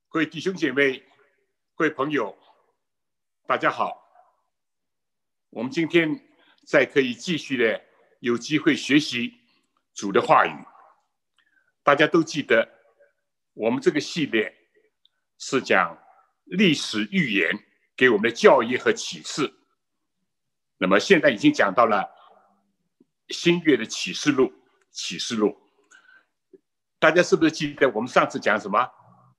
各位弟兄姐妹、各位朋友，大家好。我们今天再可以继续的有机会学习主的话语。大家都记得，我们这个系列是讲历史预言给我们的教义和启示。那么现在已经讲到了新约的启示录。大家是不是记得我们上次讲什么？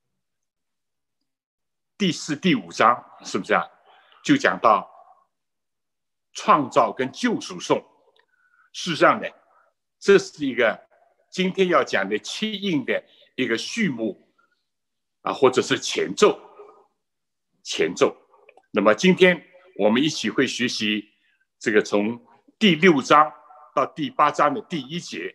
第4、第5章是不是啊？就讲到创造跟救赎颂。事实上呢，这是一个今天要讲的七印的一个序幕啊，或者是前奏。那么今天我们一起会学习这个从第6章到第8章的第1节。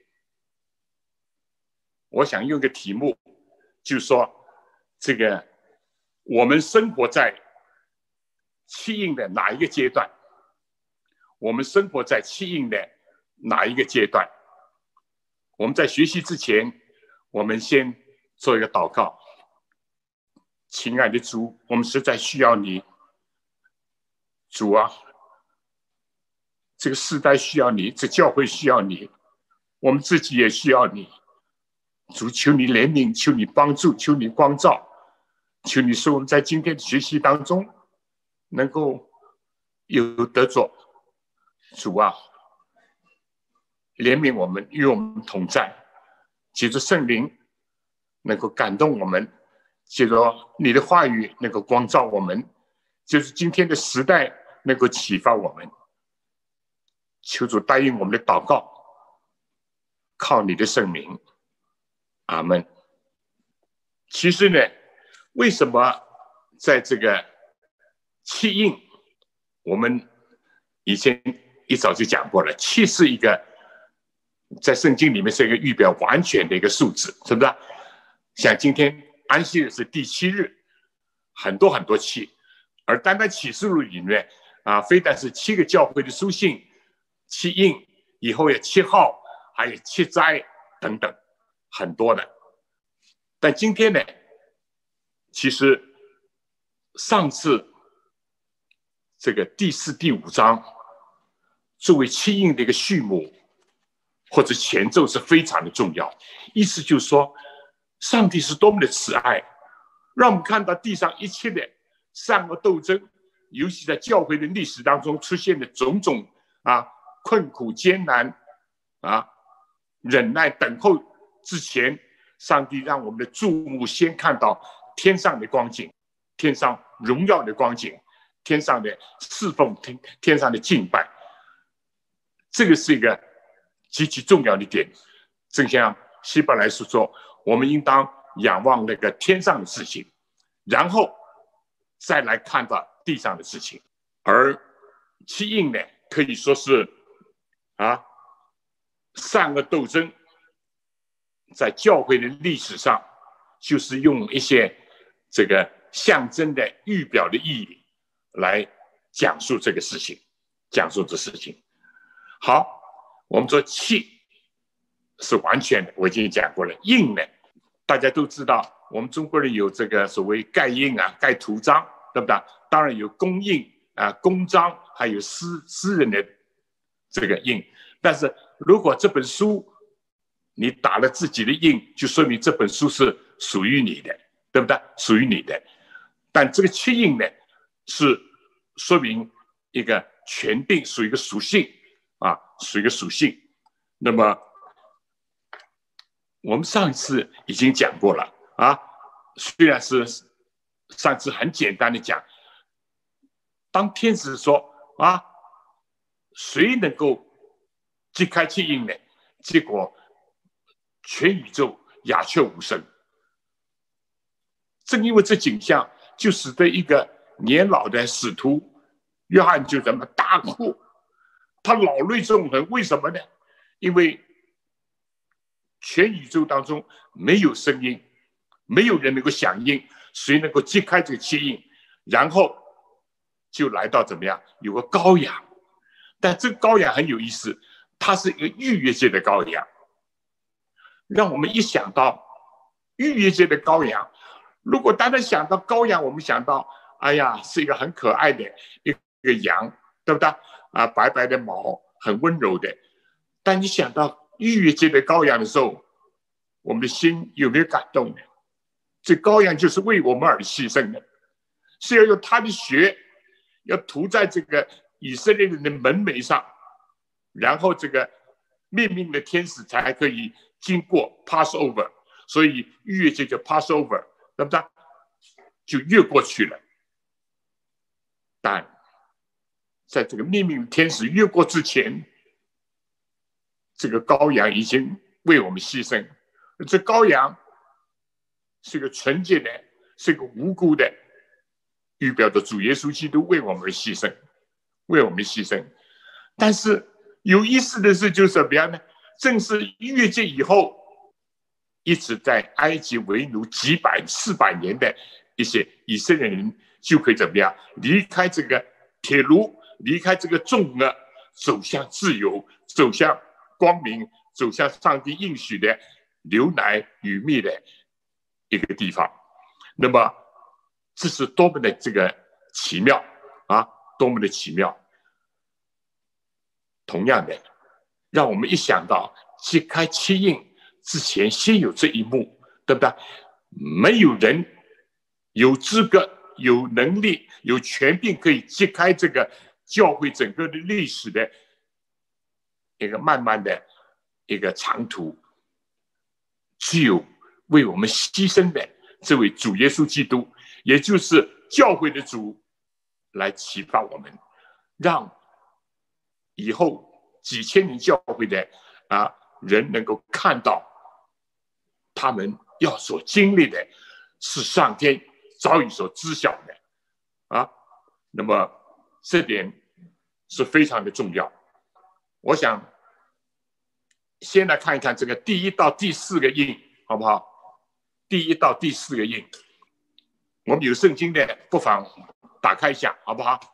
我想用个题目，就是说这个我们生活在七印的哪一个阶段？我们生活在七印的哪一个阶段？我们在学习之前，我们先做一个祷告。亲爱的主，我们实在需要你。主啊，这个世代需要你，这教会需要你，我们自己也需要你。主，求你怜悯，求你帮助，求你光照。求你使我们在今天的学习当中能够有得着。主啊，怜悯我们，与我们同在。借着圣灵能够感动我们，借着你的话语能够光照我们，就是今天的时代能够启发我们。求主答应我们的祷告，靠你的圣名，阿们。其实呢，为什么在这个七印，我们以前一早就讲过了，七是一个在圣经里面是一个预表完全的一个数字，是不是？像今天安息日是第7日，很多七，而单单启示录里面啊，非但是7个教会的书信、七印，以后有7号，还有7灾等等，很多的。但今天呢，其实上次这个第4、第5章作为七印的一个序幕或者前奏是非常的重要。意思就是说，上帝是多么的慈爱，让我们看到地上一切的善恶斗争，尤其在教会的历史当中出现的种种困苦艰难忍耐等候之前，上帝让我们的注目先看到天上的光景，天上荣耀的光景，天上的侍奉，天上的敬拜。这个是一个极其重要的点。正像希伯来书说，我们应当仰望那个天上的事情，然后再来看到地上的事情。而七印呢，可以说是善恶斗争在教会的历史上，就是用一些这个象征的预表的意义来讲述这个事情，好，我们说气是完全的，我已经讲过了。印呢，大家都知道，我们中国人有这个所谓盖印盖图章，对不对？当然有公印公章，还有私人的这个印。但是如果这本书你打了自己的印，就说明这本书是属于你的，对不对？属于你的。但这个七印呢，是说明一个权定，属于一个属性属于一个属性。那么我们上一次已经讲过了虽然是上次很简单的讲，当天使说谁能够击开七印呢？结果全宇宙鸦雀无声。正因为这景象，就使得一个年老的使徒约翰就这么大哭，他老泪纵横。为什么呢？因为全宇宙当中没有声音，没有人能够响应，谁能够击开这个七印？然后就来到怎么样？有个羔羊，但这个羔羊很有意思，它是一个逾越节的羔羊。让我们一想到逾越节的羔羊， 如果单单想到羔羊，我们想到，哎呀，是一个很可爱的一个羊，对不对？白白的毛，很温柔的。但你想到逾越节的羔羊的时候，我们的心有没有感动呢？这羔羊就是为我们而牺牲的，是要用他的血，要涂在这个以色列人的门楣上，然后这个灭命的天使才可以经过 Passover， 所以逾越节叫 Passover， 对不对？就越过去了。但在这个灭命的天使越过之前，这个羔羊已经为我们牺牲。这羔羊是个纯洁的，是个无辜的，预表着主耶稣基督为我们牺牲，为我们牺牲。但是有意思的是，就是怎么样呢？正是逾越节以后，一直在埃及为奴400年的一些以色列人，就可以怎么样离开这个铁炉，离开这个重恶，走向自由，走向光明，走向上帝应许的流奶与蜜的一个地方。那么这是多么的这个奇妙啊，多么的奇妙。同样的，让我们一想到揭开七印之前先有这一幕，对不对？没有人有资格、有能力、有权柄可以揭开这个教会整个的历史的一个漫漫的一个长途，只有为我们牺牲的这位主耶稣基督，也就是教会的主，来启发我们，让以后几千年教会的人能够看到，他们要所经历的是上天早已所知晓的那么这点是非常的重要。我想先来看一看这个第1到第4个印，好不好？第1到第4个印，我们有圣经的不妨打开一下，好不好？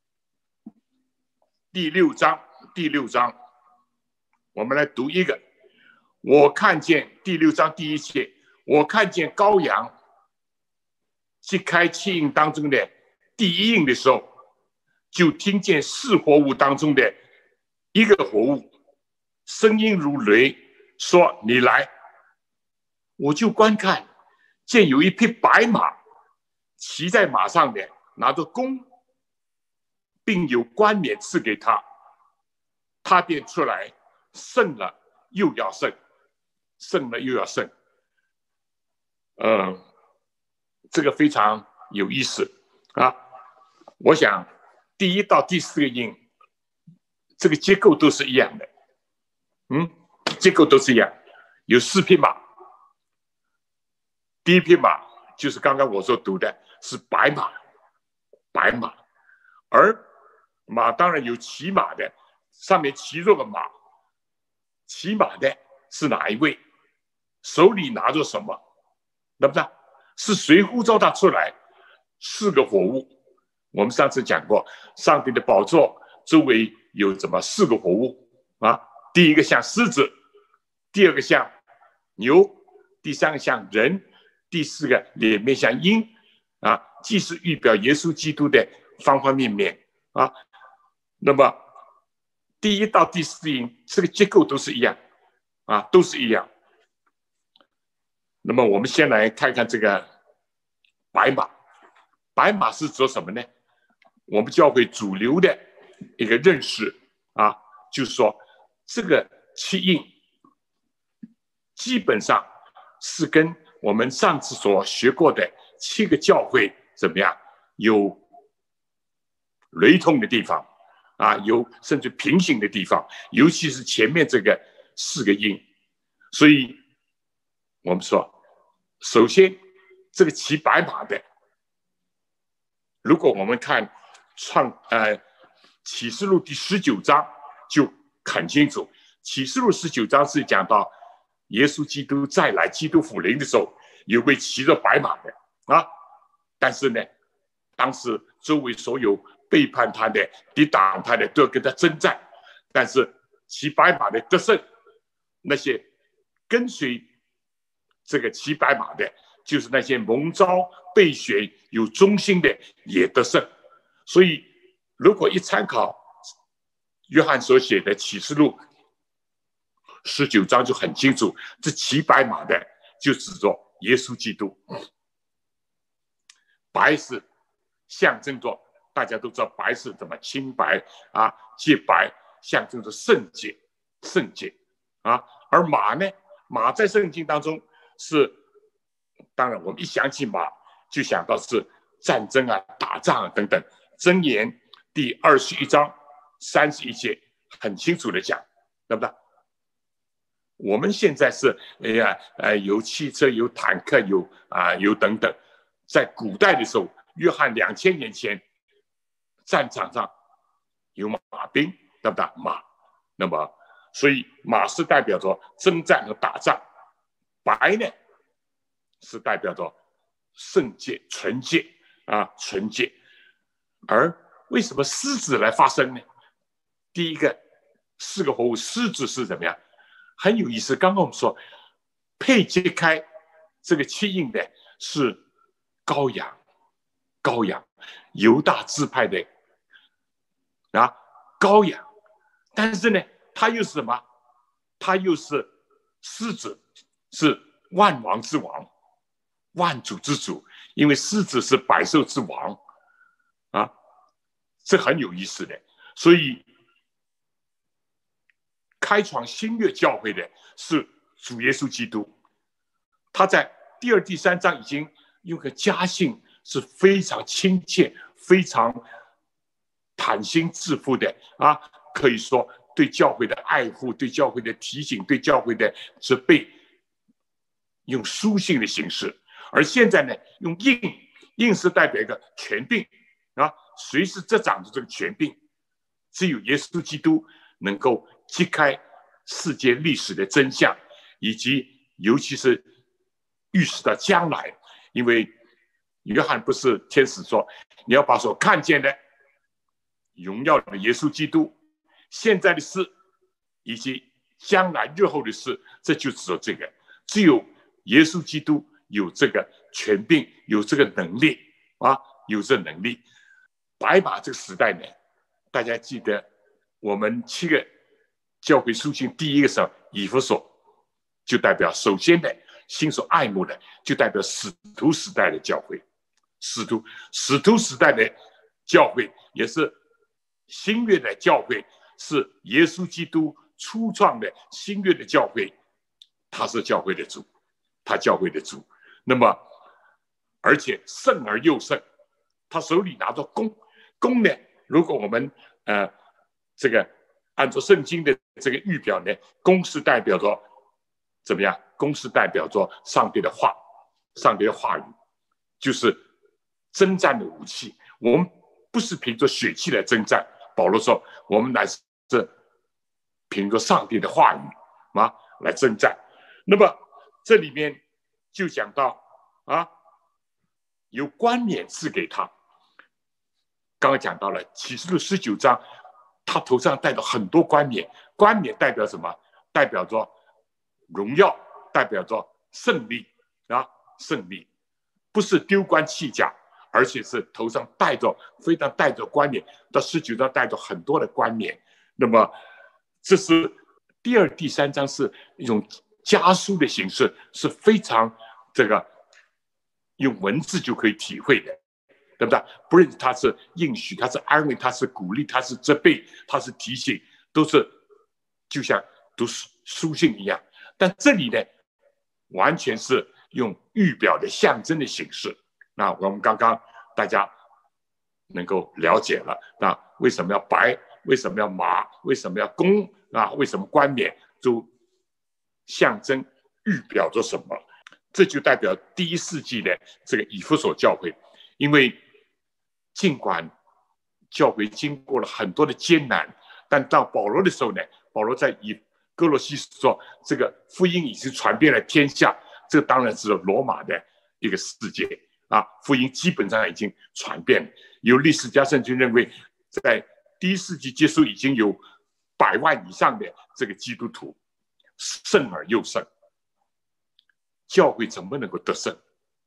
第六章，我们来读一个。我看见第6章第1节，我看见羔羊揭开7印当中的第1印的时候，就听见4活物当中的一个活物，声音如雷，说：“你来。”我就观看，见有一匹白马，骑在马上的拿着弓，并有冠冕赐给他，他便出来，胜了又要胜，胜了又要胜。这个非常有意思我想第1到第4个印，这个结构都是一样的，结构都是一样，有4匹马。第1匹马就是刚刚我所读的，是白马，而马当然有骑马的，上面骑着个马，骑马的是哪一位？手里拿着什么？对不对？是谁呼召他出来？4个火物。我们上次讲过，上帝的宝座周围有怎么4个火物第一个像狮子，第2个像牛，第3个像人，第4个脸面像鹰既是预表耶稣基督的方方面面那么第1到第4印这个结构都是一样都是一样。那么我们先来看看这个白马。白马是指什么呢？我们教会主流的一个认识就是说这个7印基本上是跟我们上次所学过的7个教会怎么样有雷同的地方有甚至平行的地方，尤其是前面这个4个印。所以我们说，首先这个骑白马的，如果我们看启示录第19章就很清楚。启示录19章是讲到耶稣基督再来，基督复临的时候，有位骑着白马的但是呢，当时周围所有背叛他的、抵挡他的都要跟他征战，但是骑白马的得胜，那些跟随这个骑白马的就是那些蒙召、被选、有忠心的也得胜。所以，如果一参考约翰所写的启示录19章，就很清楚，这骑白马的就指着耶稣基督。白是象征着，大家都知道白是怎么清白啊，洁白象征着圣洁，圣洁啊。而马呢，马在圣经当中是，当然我们一想起马，就想到是战争啊、打仗啊等等。箴言第21章31节很清楚的讲，对不对？我们现在是有汽车、有坦克、有等等。在古代的时候，约翰2000年前，战场上有马兵，对不对？马，那么所以马是代表着征战和打仗，白呢是代表着圣洁、纯洁啊，纯洁。而为什么狮子来发生呢？第一个4个活物，狮子是怎么样？很有意思。刚刚我们说，配揭开这个七印的是羔羊，羔羊，犹大支派的啊，羔羊。但是呢，他又是什么？他又是狮子，是万王之王，万主之主。因为狮子是百兽之王啊，这很有意思的。所以开创新约教会的是主耶稣基督，他在第2、第3章已经用个家信是非常亲切、非常坦心自负的啊，可以说对教会的爱护、对教会的提醒、对教会的责备，用书信的形式。而现在呢，用印，印是代表一个权柄啊，谁是执掌的这个权柄？只有耶稣基督能够揭开世界历史的真相，以及尤其是预示到将来。因为约翰不是天使说，你要把所看见的荣耀的耶稣基督，现在的事以及将来日后的事，这就指着这个。只有耶稣基督有这个权柄，有这个能力啊，有这能力。白马这个时代呢，大家记得我们7个教会书信，第一个是以弗所，就代表首先的心所爱慕的，就代表使徒时代的教会。使徒时代的教会也是新约的教会，是耶稣基督初创的新约的教会，他是教会的主，他教会的主。那么而且圣而又圣，他手里拿着弓，弓呢，如果我们这个按照圣经的这个预表呢，弓是代表着怎么样？弓是代表着上帝的话，上帝的话语，就是征战的武器。我们不是凭着血气来征战，保罗说，我们乃是凭着上帝的话语啊来征战。那么这里面就讲到啊，有冠冕赐给他。刚刚讲到了启示录19章，他头上戴着很多冠冕，冠冕代表什么？代表着荣耀，代表着胜利啊，胜利，不是丢冠弃甲，而且是头上戴着非常戴着冠冕，到19章带着很多的冠冕。那么这是第2、第3章是一种家书的形式，是非常这个用文字就可以体会的，对不对？不论它是应许，它是安慰，它是鼓励，它是责备，它是提醒，都是就像读书信一样。但这里呢，完全是用预表的象征的形式。那我们刚刚大家能够了解了，那为什么要白？为什么要马？为什么要弓？啊，为什么冠冕？就象征预表着什么？这就代表第1世纪的这个以弗所教会。因为尽管教会经过了很多的艰难，但到保罗的时候呢，保罗在哥罗西说，这个福音已经传遍了天下。这当然是罗马的一个世界啊，福音基本上已经传遍了。有历史家圣经认为，在第1世纪结束已经有100万以上的这个基督徒，胜而又胜。教会怎么能够得胜？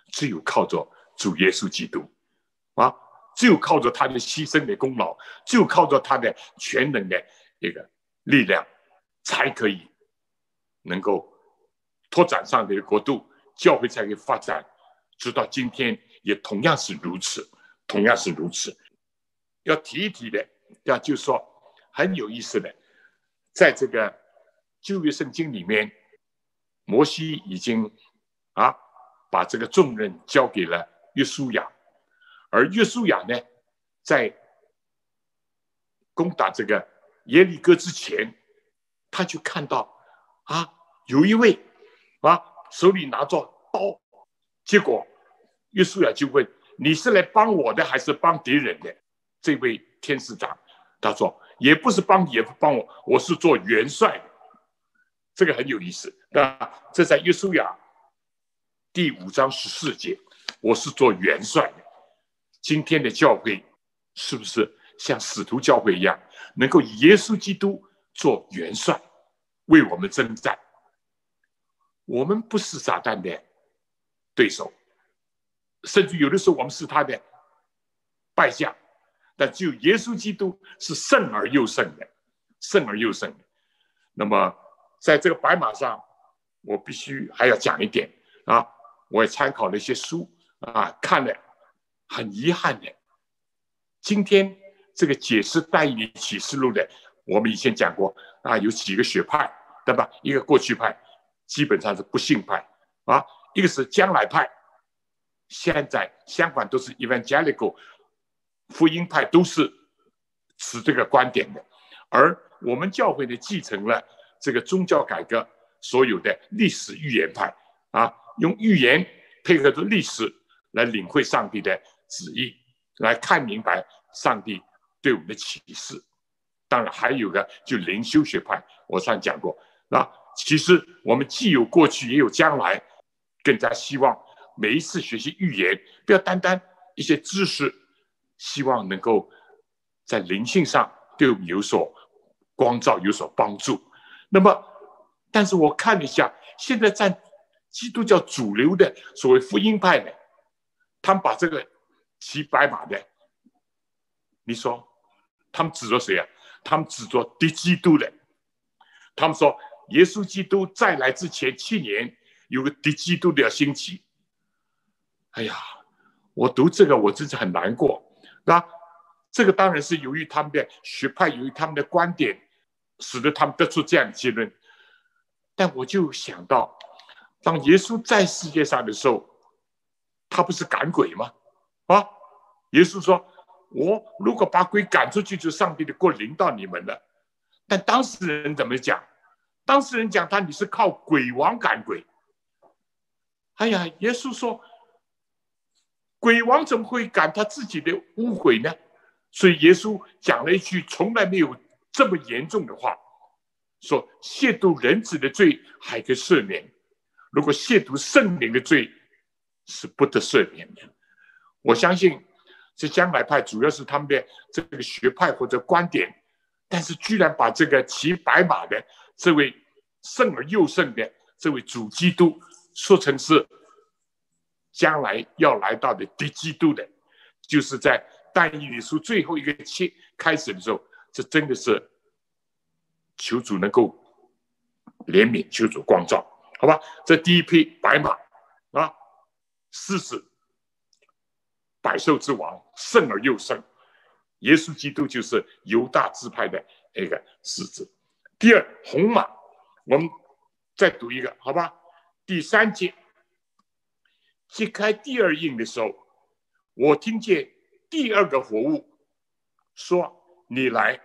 只有靠着主耶稣基督啊，只有靠着他的牺牲的功劳，只有靠着他的全能的一个力量，才可以能够拓展上帝的国度，教会才可以发展，直到今天也同样是如此，同样是如此。要提一提的，就是说很有意思的，在这个旧约圣经里面，摩西已经把这个重任交给了约书亚，而约书亚呢，在攻打这个耶利哥之前，他就看到有一位手里拿着刀，结果约书亚就问：你是来帮我的还是帮敌人的？这位天使长他说：也不是帮你，也不帮我，我是做元帅的。这个很有意思。这在约书亚第5章14节，我是做元帅的。今天的教会是不是像使徒教会一样，能够以耶稣基督做元帅，为我们征战？我们不是撒旦的对手，甚至有的时候我们是他的败将，但只有耶稣基督是胜而又胜的，胜而又胜的。那么在这个白马上，我必须还要讲一点我也参考了一些书看了很遗憾的，今天这个解释但以理启示录的，我们以前讲过有几个学派，对吧？一个过去派，基本上是不信派一个是将来派，现在相反都是 evangelical 福音派，都是持这个观点的。而我们教会呢，继承了这个宗教改革所有的历史预言派用预言配合着历史来领会上帝的旨意，来看明白上帝对我们的启示。当然还有个就灵修学派，我上讲过。其实我们既有过去也有将来，更加希望每一次学习预言，不要单单一些知识，希望能够在灵性上对我们有所光照，有所帮助。那么但是我看了一下，现在在基督教主流的所谓福音派呢，他们把这个骑白马的，你说他们指着谁他们指着敌基督的。他们说耶稣基督再来之前7年，有个敌基督的要兴起。哎呀，我读这个我真是很难过。这个当然是由于他们的学派，由于他们的观点，使得他们得出这样的结论。但我就想到，当耶稣在世界上的时候，他不是赶鬼吗？耶稣说：我如果把鬼赶出去，就上帝的国临到你们了。但当时人怎么讲？当时人讲你是靠鬼王赶鬼。哎呀，耶稣说鬼王怎么会赶他自己的污鬼呢？所以耶稣讲了一句从来没有这么严重的话，说亵渎人子的罪还可以赦免，如果亵渎圣灵的罪是不得赦免的。我相信这将来派主要是他们的这个学派或者观点，但是居然把这个骑白马的这位胜而又胜的这位主基督说成是将来要来到的敌基督的，就是在但以理书最后一个开始的时候，这真的是求主能够怜悯，求主光照，好吧？这第一匹白马狮子，百兽之王，胜而又胜。耶稣基督就是犹大支派的那个狮子。第二，红马，我们再读一个，好吧？第3节，揭开第2印的时候，我听见第2个活物说：你来。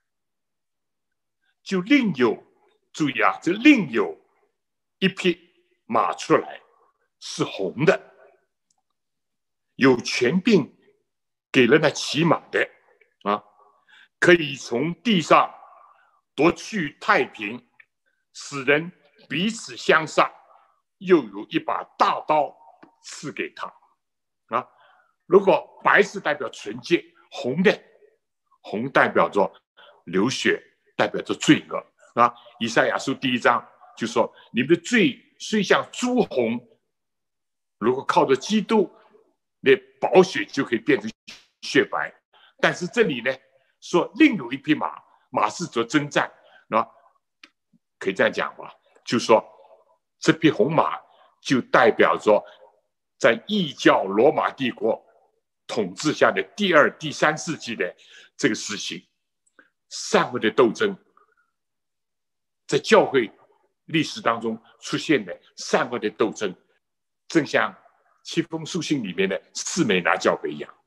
就另有，注意这另有一匹马出来，是红的，有权柄给了那骑马的可以从地上夺去太平，使人彼此相杀，又有一把大刀赐给他如果白是代表纯洁，红代表着流血，代表着罪恶以赛亚书第1章就说：你们的罪虽像朱红， 如果靠着基督的宝血就可以变成雪白。但是这里呢说另有一匹马，马是做征战，可以这样讲吧，就说这匹红马就代表着在异教罗马帝国统治下的第2、第3世纪的这个时期，善恶的斗争，在教会历史当中出现的善恶的斗争，正像7封书信里面的士美拿教会一样，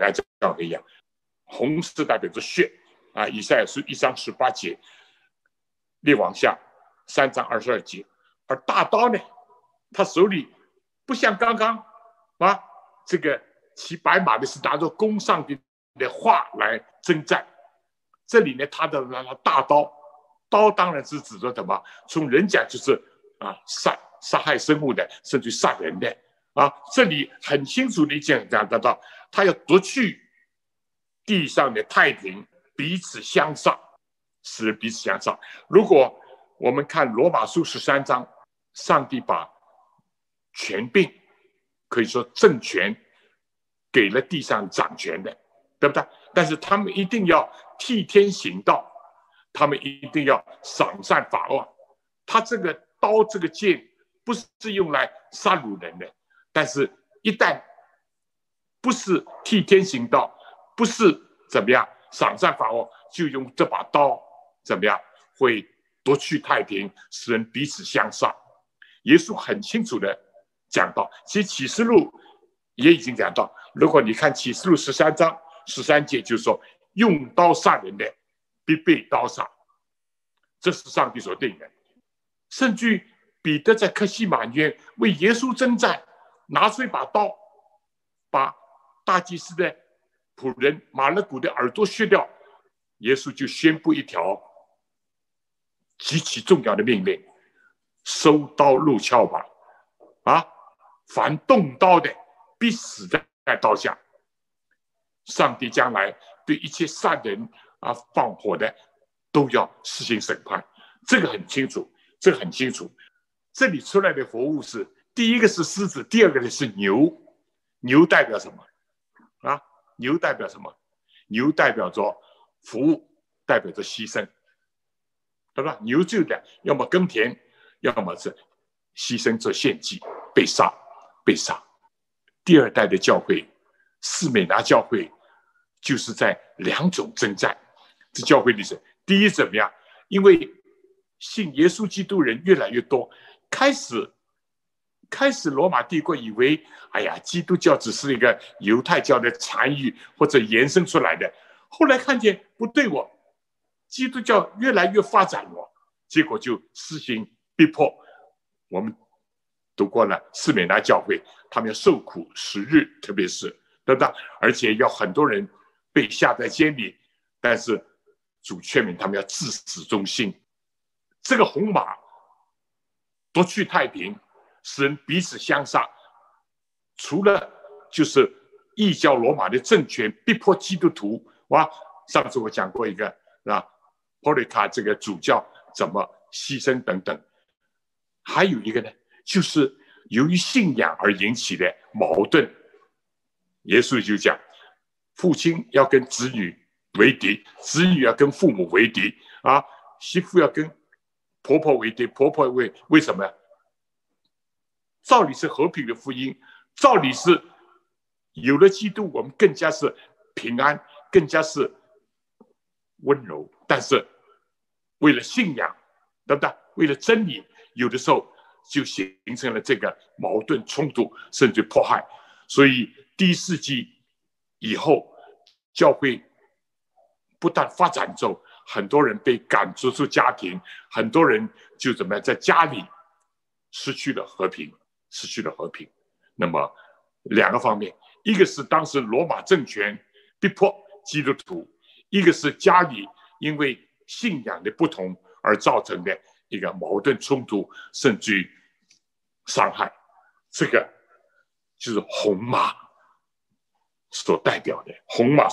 红是代表着血啊，以赛亚书1章18节，列王下3章22节，而大刀呢，他手里不像刚刚这个骑白马的是拿着弓上的话来征战，这里呢他的大刀，刀当然是指着什么？从人讲就是杀害生物的，甚至杀人的这里很清楚的讲到，他要夺去地上的太平，彼此相杀，使人彼此相杀。如果我们看罗马书13章，上帝把权柄，可以说政权给了地上掌权的，对不对？但是他们一定要替天行道，他们一定要赏善罚恶。他这个刀这个剑不是用来杀戮人的，但是一旦不是替天行道，不是怎么样赏善罚恶，就用这把刀怎么样会夺去太平，使人彼此相杀。耶稣很清楚的讲到，其实启示录也已经讲到，如果你看启示录13章13节，就是说用刀杀人的必被刀杀，这是上帝所定的。甚至彼得在客西马尼园为耶稣征战，拿出一把刀，把大祭司的仆人马勒古的耳朵削掉，耶稣就宣布一条极其重要的命令：收刀入鞘吧！凡动刀的必死在刀下。上帝将来对一切善人放火的都要施行审判，这个很清楚，这里出来的活物是第一个是狮子，第二个是牛。牛代表什么？牛代表什么？牛代表着服务，代表着牺牲，对吧？牛就的要么耕田，要么是牺牲做献祭，被杀。第2代的教会，士美拿教会，就是在2种征战。这教会历史，第一怎么样？因为信耶稣基督人越来越多，开始罗马帝国以为，基督教只是一个犹太教的残余或者延伸出来的。后来看见不对基督教越来越发展结果就施行逼迫。我们读过了士美拿教会，他们要受苦10日，特别是对不对？而且要很多人被下在监里，但是主劝勉他们要至死忠心。这个红马夺去太平，使人彼此相杀，除了就是异教罗马的政权逼迫基督徒上次我讲过一个波利卡这个主教怎么牺牲等等，还有一个呢，就是由于信仰而引起的矛盾。耶稣就讲，父亲要跟子女为敌，子女要跟父母为敌媳妇要跟婆婆为敌，婆婆为什么？照理是和平的福音，照理是有了基督，我们更加是平安，更加是温柔。但是为了信仰，对不对？为了真理，有的时候就形成了这个矛盾冲突，甚至迫害。所以第1世纪以后，教会不但发展之后，很多人被赶逐出家庭，很多人就怎么样在家里失去了和平。那么2个方面，一个是当时罗马政权逼迫基督徒，一个是家里因为信仰的不同而造成的一个矛盾冲突，甚至于伤害。这个就是红马所代表的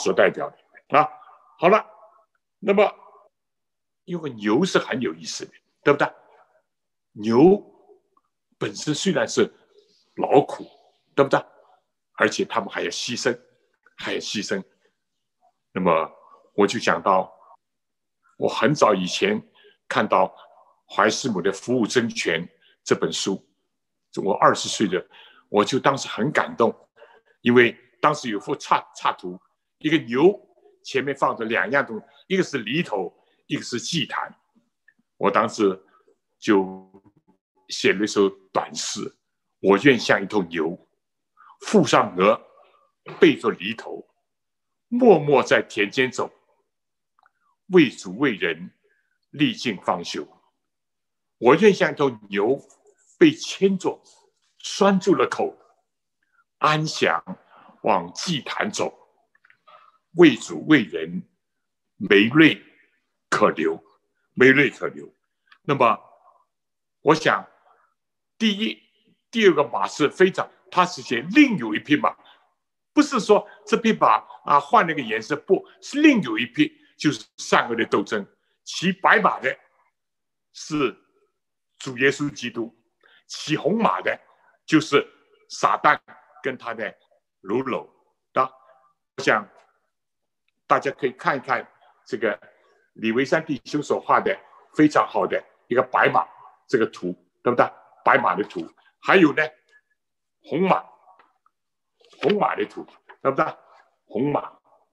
好了，那么因为牛是很有意思的，对不对？牛本身虽然是劳苦， 对不对？而且他们还要牺牲，还要牺牲。那么我就讲到，我很早以前看到怀斯姆的《服务真权》这本书，我20岁的，我就当时很感动，因为当时有幅插图，一个牛前面放着2样东西，一个是犁头，一个是祭坛。我当时就写了一首短诗：我愿像一头牛，负上额，背着犁头，默默在田间走，为主为人，历尽方休。我愿像一头牛，被牵着，拴住了口，安详往祭坛走，为主为人，没泪可流，没泪可流。那么，我想，第二个马是非常，他是写另有一匹马，不是说这匹马换了个颜色，不是另有一匹，就是善恶的斗争。骑白马的是主耶稣基督，骑红马的就是撒旦跟他的喽啰。我想大家可以看一看这个李维山弟兄所画的非常好的一个白马这个图，对不对？白马的图，还有呢红马的图，对不对？红马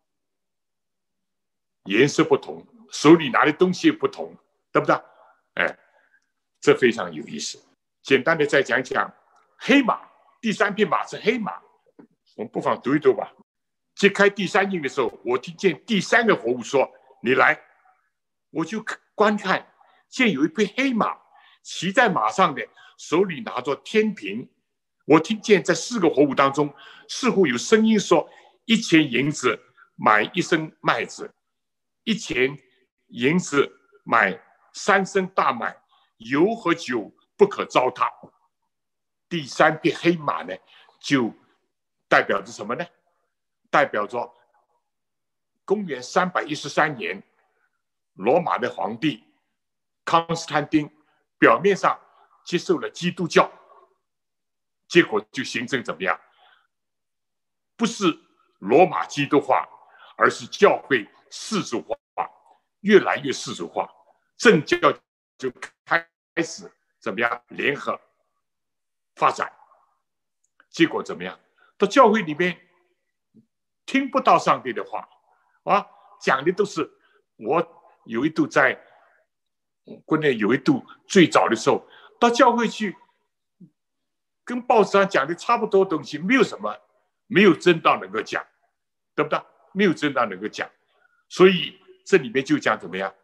颜色不同，手里拿的东西不同，对不对？这非常有意思。简单的再讲讲黑马，第3匹马是黑马，我们不妨读一读吧。揭开第3印的时候，我听见第3个活物说：“你来。”我就观看，见有一匹黑马，骑在马上的，手里拿着天平。我听见在4个活物当中，似乎有声音说：“1钱银子买1升麦子，1钱银子买3升大麦，油和酒不可糟蹋。”第3匹黑马呢，就代表着什么呢？代表着公元313年，罗马的皇帝康斯坦丁表面上接受了基督教，结果就形成怎么样？不是罗马基督化，而是教会世俗化，越来越世俗化，政教就开始怎么样联合发展。结果怎么样？到教会里面听不到上帝的话讲的都是我有一度在国内有一度最早的时候到教会去，跟报纸上讲的差不多的东西，没有什么，没有真道能够讲，对不对？没有真道能够讲，所以这里面就讲怎么样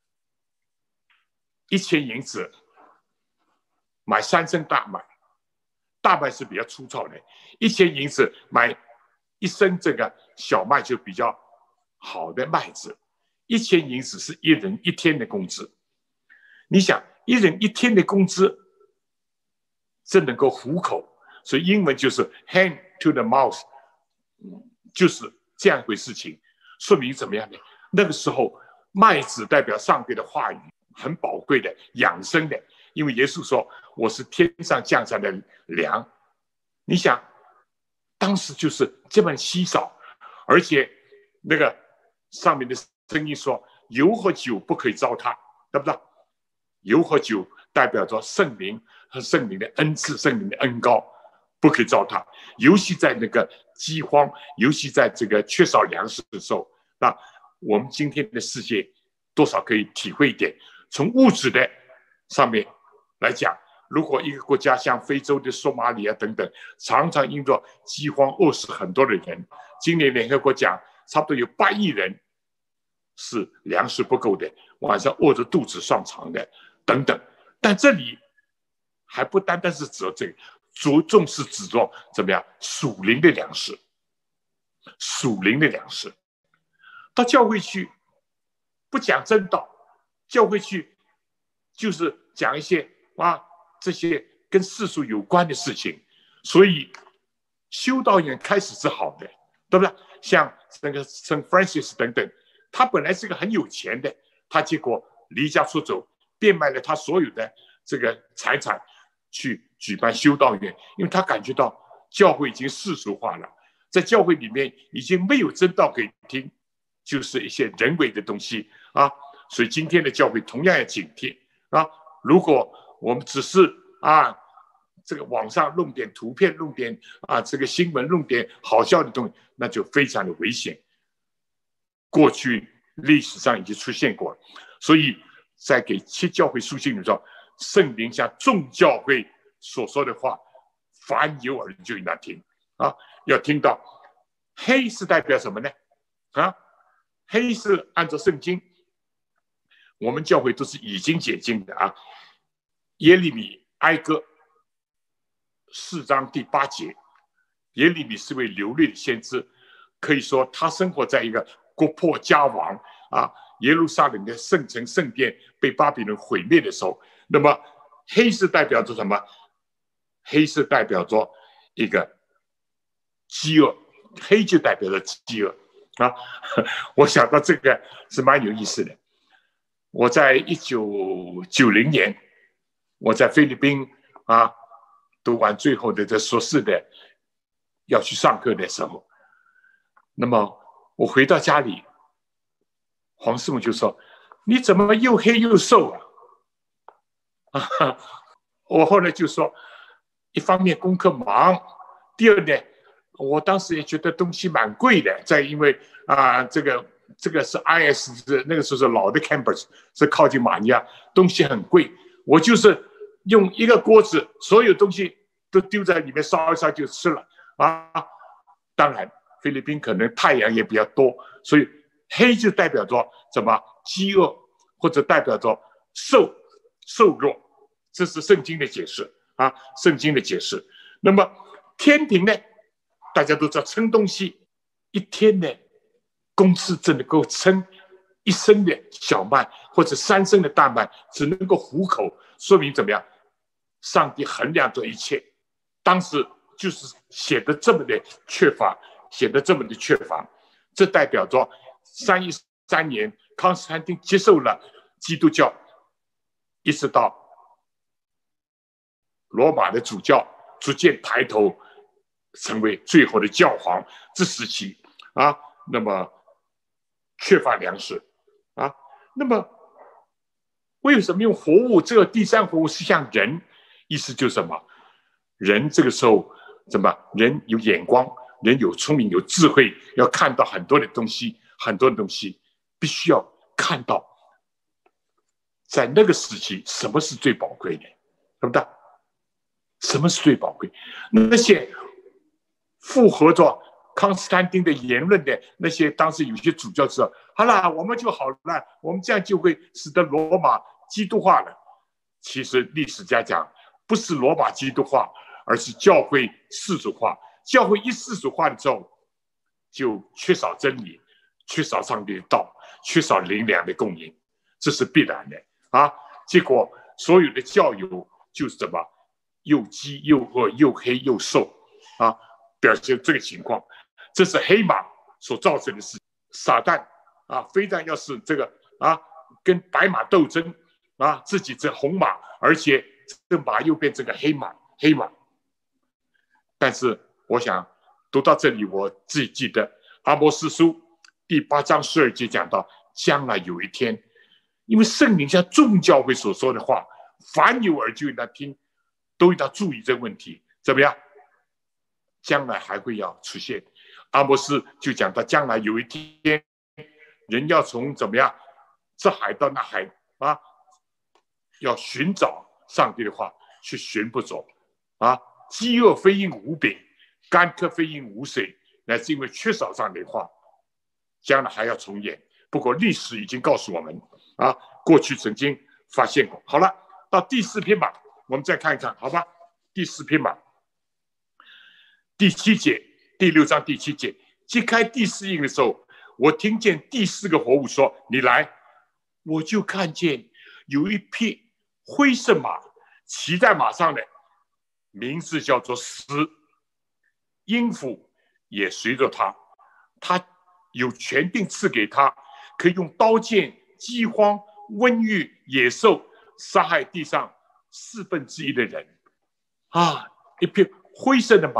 ，1钱银子买3升大麦，大麦是比较粗糙的，1钱银子买1升这个小麦就比较好的麦子，1钱银子是1人1天的工资。你想1人1天的工资，这能够糊口，所以英文就是 hand to the mouth， 就是这样一回事情。说明怎么样呢？那个时候麦子代表上帝的话语，很宝贵的养生的，因为耶稣说我是天上降下的粮。你想当时就是这么稀少，而且那个上面的声音说油和酒不可以糟蹋，对不对？油和酒代表着圣灵和圣灵的恩赐，圣灵的恩膏不可以糟蹋，尤其在那个饥荒，尤其在这个缺少粮食的时候，那我们今天的世界多少可以体会一点。从物质的上面来讲，如果一个国家像非洲的索马里亚等等，常常因着饥荒饿死很多的人，今年联合国讲差不多有8亿人是粮食不够的，晚上饿着肚子上床的等等。但这里还不单单是指这个，着重是指着怎么样属灵的粮食，属灵的粮食。到教会去不讲真道，教会去就是讲一些这些跟世俗有关的事情，所以修道院开始是好的，对不对？像那个圣 Francis 等等，他本来是个很有钱的，他结果离家出走，变卖了他所有的这个财产去举办修道院，因为他感觉到教会已经世俗化了，在教会里面已经没有真道可以听，就是一些人为的东西啊。所以今天的教会同样要警惕啊！如果我们只是这个网上弄点图片，弄点这个新闻，弄点好笑的东西，那就非常的危险。过去历史上已经出现过了，所以在给七教会书信的时候，圣灵向众教会所说的话，凡有耳就应当听啊！要听到黑是代表什么呢？黑是按照圣经，我们教会都是已经解经的啊。耶利米哀歌4章第8节，耶利米是位流泪的先知，可以说他生活在一个国破家亡耶路撒冷的圣城圣殿被巴比伦毁灭的时候，那么黑是代表着什么？黑是代表着一个饥饿，黑就代表着饥饿我想到这个是蛮有意思的。我在1990年，我在菲律宾读完最后的这硕士的要去上课的时候，那么我回到家里，黄师母就说：“你怎么又黑又瘦我后来就说，一方面功课忙，第二呢，我当时也觉得东西蛮贵的，再因为这个是 IS 那个时候是老的 campus， 是靠近马尼拉，东西很贵，我就是用一个锅子，所有东西都丢在里面烧一烧就吃了当然，菲律宾可能太阳也比较多，所以黑就代表着什么饥饿，或者代表着瘦弱，这是圣经的解释圣经的解释。那么天平呢？大家都知道称东西，一天呢，公司只能够称1升的小麦或者3升的大麦，只能够糊口，说明怎么样？上帝衡量这一切，当时就是显得这么的缺乏，这代表着313年康斯坦丁接受了基督教，一直到罗马的主教逐渐抬头成为最后的教皇之时期那么缺乏粮食那么为什么用活物？这个第3活物是像人，意思就是什么？人这个时候怎么？人有眼光，人有聪明，有智慧，要看到很多的东西，必须要看到，在那个时期，什么是最宝贵的？对不对？什么是最宝贵？那些符合着康斯坦丁的言论的那些，当时有些主教说：“好了，我们就好了，我们这样就会使得罗马基督化了。”其实历史家讲，不是罗马基督化，而是教会世俗化。教会一世俗化的时候，就缺少真理，缺少上帝的道，缺少灵粮的供应，这是必然的结果所有的教友就是什么？又饥又饿又黑又瘦表现这个情况，这是黑马所造成的事。撒旦非但要是这个跟白马斗争自己这红马，而且这马又变成个黑马。但是我想读到这里，我自己记得阿摩司书第8章12节讲到，将来有一天，因为圣灵像众教会所说的话，凡有耳就应当听，都应当注意这个问题，怎么样？将来还会要出现。阿摩司就讲到，将来有一天，人要从怎么样这海到那海要寻找上帝的话，去寻不着饥饿非因无饼，干渴非因无水，乃是因为缺少上帝的话，将来还要重演。不过历史已经告诉我们过去曾经发现过。好了，到第4篇吧，我们再看一看，好吧？第4篇吧，第7节，第6章第7节，揭开第4印的时候，我听见第4个活物说：“你来。”我就看见有一匹灰色马，骑在马上的，名字叫做死，阴府也随着他，他有权柄赐给他，可以用刀剑、饥荒、瘟疫、野兽杀害地上1/4的人一匹灰色的马，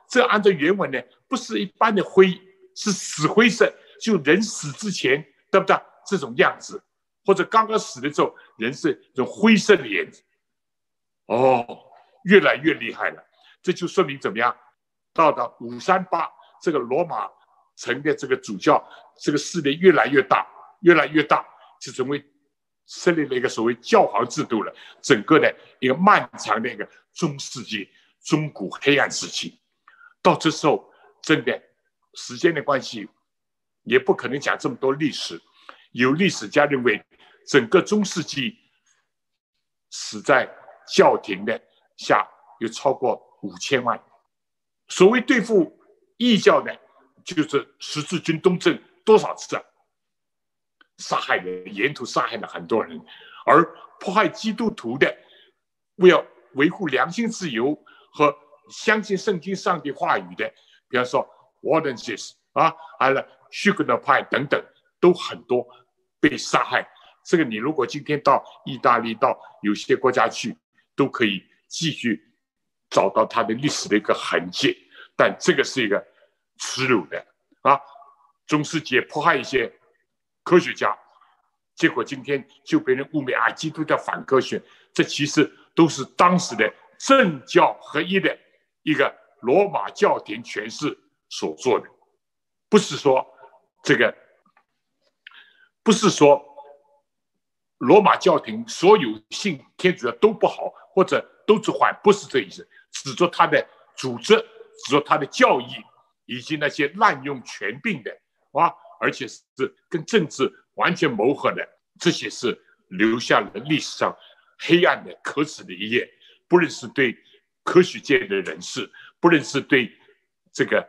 这按照原文呢，不是一般的灰，是死灰色，就人死之前，对不对？这种样子，或者刚刚死的时候，人是这种灰色的颜色。哦，越来越厉害了，这就说明怎么样？到了538，这个罗马城的这个主教，这个势力越来越大，越来越大，就成为设立了一个所谓教皇制度了。整个的一个漫长的一个中世纪、中古黑暗时期，到这时候，真的时间的关系，也不可能讲这么多历史。有历史家认为，整个中世纪死在教廷的下有超过5000万。所谓对付异教的，就是十字军东征多少次啊？杀害人，沿途杀害了很多人，而迫害基督徒的，为了维护良心自由和相信圣经上帝话语的，比方说 Waldenses 啊，还有 Huguenot 派等等，都很多被杀害。这个你如果今天到意大利、到有些国家去，都可以继续找到它的历史的一个痕迹。但这个是一个耻辱的啊！中世纪迫害一些科学家，结果今天就被人污蔑啊，基督教反科学。这其实都是当时的政教合一的一个罗马教廷权势所做的，不是说罗马教廷所有信天主教都不好，或者都是坏，不是这意思，指着他的组织，指着他的教义，以及那些滥用权柄的啊，而且是跟政治完全谋合的，这些是留下了历史上黑暗的可耻的一页。不论是对科学界的人士，不论是对这个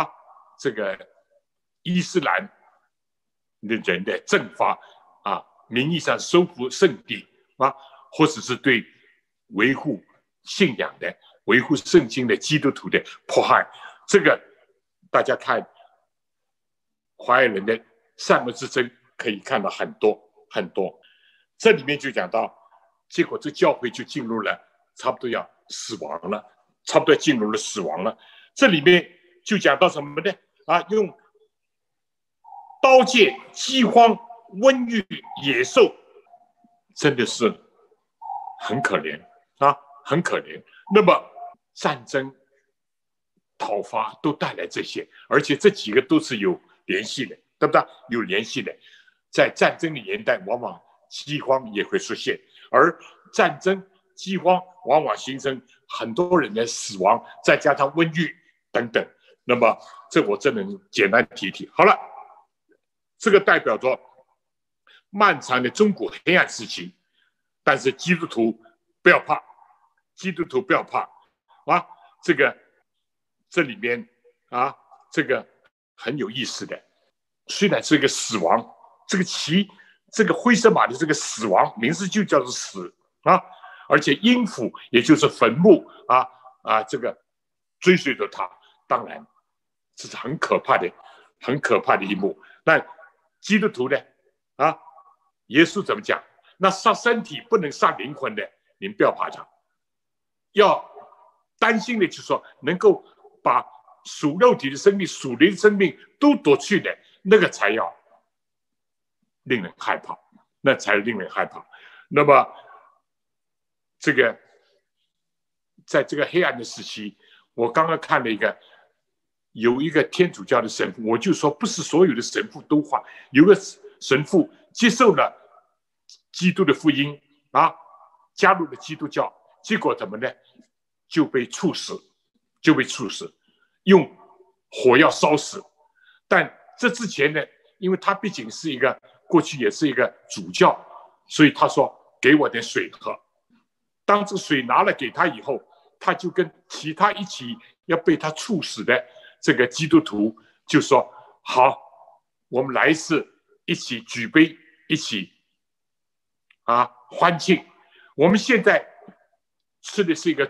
伊斯兰的人的正法啊，名义上收复圣地啊，或者是对维护信仰的、维护圣经的基督徒的迫害，这个大家看华人人的善恶之争可以看到很多很多。这里面就讲到，结果这教会就进入了差不多要死亡了，差不多进入了死亡了。这里面就讲到什么呢？啊，用刀剑、饥荒、瘟疫、野兽，真的是很可怜啊，很可怜。那么战争、讨伐都带来这些，而且这几个都是有联系的，对不对？有联系的。在战争的年代，往往饥荒也会出现，而战争、饥荒往往形成很多人的死亡，再加上瘟疫等等。那么这我只能简单提提。好了，这个代表着漫长的中古黑暗时期，但是基督徒不要怕，基督徒不要怕啊！这里面啊，这个很有意思的。虽然是一个死亡，这个灰色马的这个死亡名字就叫做死啊，而且阴府也就是坟墓这个追随着他，当然这是很可怕的一幕。那基督徒呢？啊，耶稣怎么讲？那杀身体不能杀灵魂的，您不要怕他，要担心的就是说能够把属肉体的生命、属灵的生命都夺去的，那个才要令人害怕，那才令人害怕。那么，这个在这个黑暗的时期，我刚刚看了有一个天主教的神父，我就说不是所有的神父都坏，有个神父接受了基督的福音啊，加入了基督教，结果怎么呢？就被处死，用火药烧死。但这之前呢，因为他毕竟是过去也是一个主教，所以他说给我点水喝。当这水拿了给他以后，他就跟其他一起要被他处死的这个基督徒就说：好，我们来一次，一起举杯，一起欢庆。我们现在吃的是一个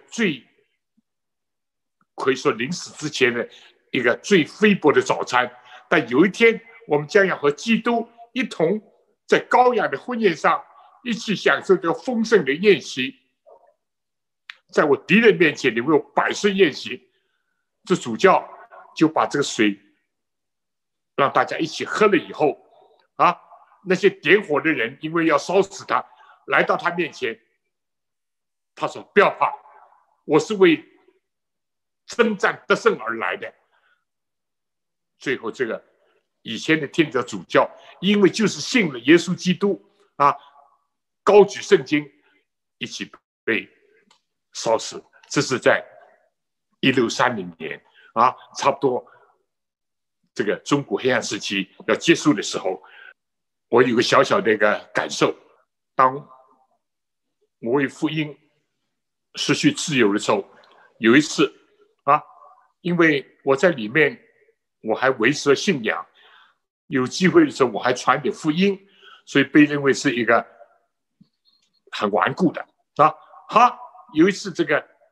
可以说临死之前的一个最菲薄的早餐，但有一天我们将要和基督一同在羔羊的婚宴上一起享受这个丰盛的宴席。在我敌人面前，你为我摆设宴席。 这主教就把这个水让大家一起喝了以后啊，那些点火的人因为要烧死他，来到他面前，他说不要怕，我是为征战得胜而来的。最后这个以前的天主教主教因为就是信了耶稣基督啊，高举圣经，一起被烧死。这是在1630年啊，差不多这个中国黑暗时期要结束的时候，我有个小小的一个感受。当我为福音失去自由的时候，有一次啊，因为我在里面我还维持了信仰，有机会的时候我还传点福音，所以被认为是一个很顽固的啊。好，有一次这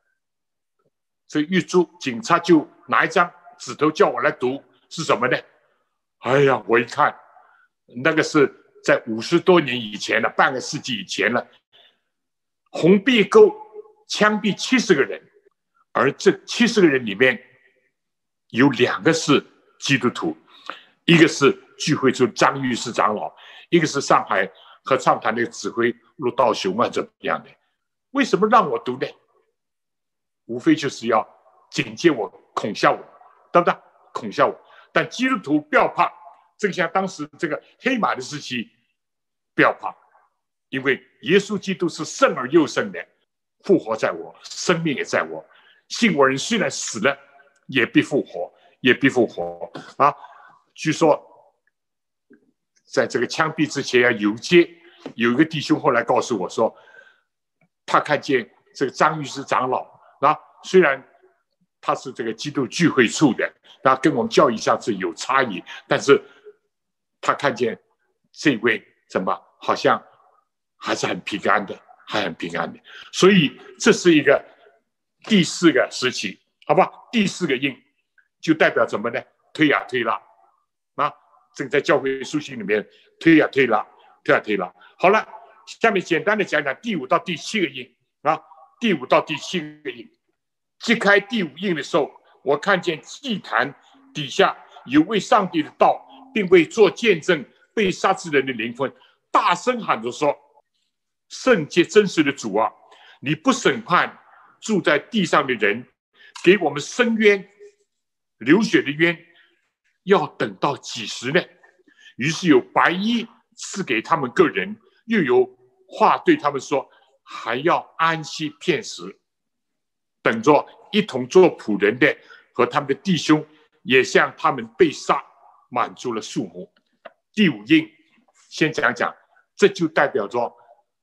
狱卒警察就拿一张纸头叫我来读，是什么呢？哎呀，我一看，那个是在50多年以前了，半个世纪以前了。红壁沟枪毙70个人，而这70个人里面有2个是基督徒，一个是聚会处张玉石长老，一个是上海合唱团的指挥陆道雄啊，怎么样的？为什么让我读呢？无非就是要警戒我、恐吓我，对不对？恐吓我。但基督徒不要怕，正像当时这个黑马的时期，不要怕，因为耶稣基督是生而又生的，复活在我，生命也在我。信我人虽然死了，也必复活，也必复活啊！据说，在这个枪毙之前要游街，有一个弟兄后来告诉我说，他看见这个张玉石长老啊，虽然他是这个基督聚会处的，那跟我们教义上是有差异，但是他看见这位怎么好像还是很平安的，还很平安的。所以这是一个第4个时期，好吧？第4个印就代表什么呢？推呀推拉啊，正在教会书信里面推呀推拉，推呀推拉。好了，下面简单的讲讲第5到第7个印啊，第5到第7个印。揭开第5印的时候，我看见祭坛底下有为上帝的道，并为做见证被杀之人的灵魂，大声喊着说：圣洁真实的主啊，你不审判住在地上的人，给我们伸冤流血的冤，要等到几时呢？于是有白衣赐给他们个人，又有话对他们说，还要安息片时，等着一同做仆人的和他们的弟兄，也像他们被杀满足了数目。第5印先讲讲，这就代表着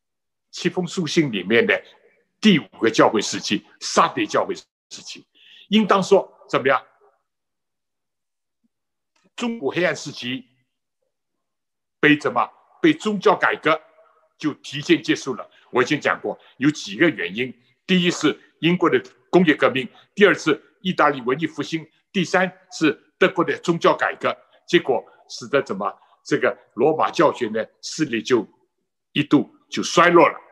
7封书信里面的第5个教会时期，撒狄教会时期。应当说怎么样？中国黑暗时期被宗教改革就提前结束了。我已经讲过，有几个原因：第一是英国的工业革命，第2是意大利文艺复兴，第3是德国的宗教改革，结果使得这个罗马教学呢势力就一度就衰落了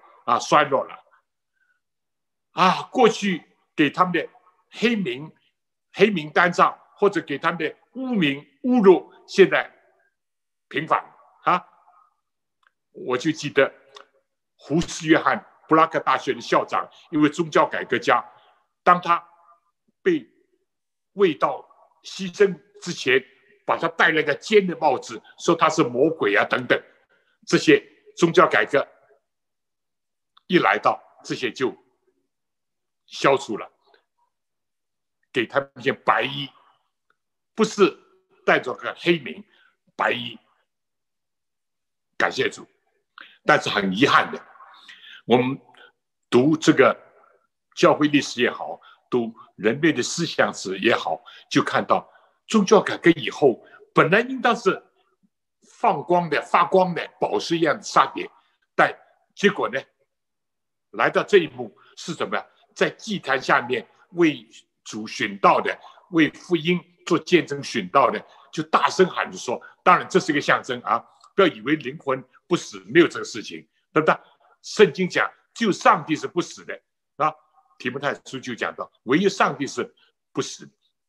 啊！过去给他们的黑名单上，或者给他们的污名侮辱，现在平反啊！我就记得胡斯约翰布拉格大学的校长，因为宗教改革家，当他被喂到牺牲之前，把他戴了个尖的帽子，说他是魔鬼啊等等。这些宗教改革一来到，这些就消除了，给他们一件白衣，不是带着个黑名，白衣。感谢主。但是很遗憾的，我们读这个教会历史也好，读人类的思想史也好，就看到宗教改革以后，本来应当是放光的、发光的宝石一样的撒别，但结果呢，来到这一幕是什么？在祭坛下面为主殉道的，为福音做见证殉道的，就大声喊着说：当然这是一个象征啊，不要以为灵魂不死，没有这个事情，对不对？圣经讲只有上帝是不死的啊，提摩太书就讲到唯有上帝是不死。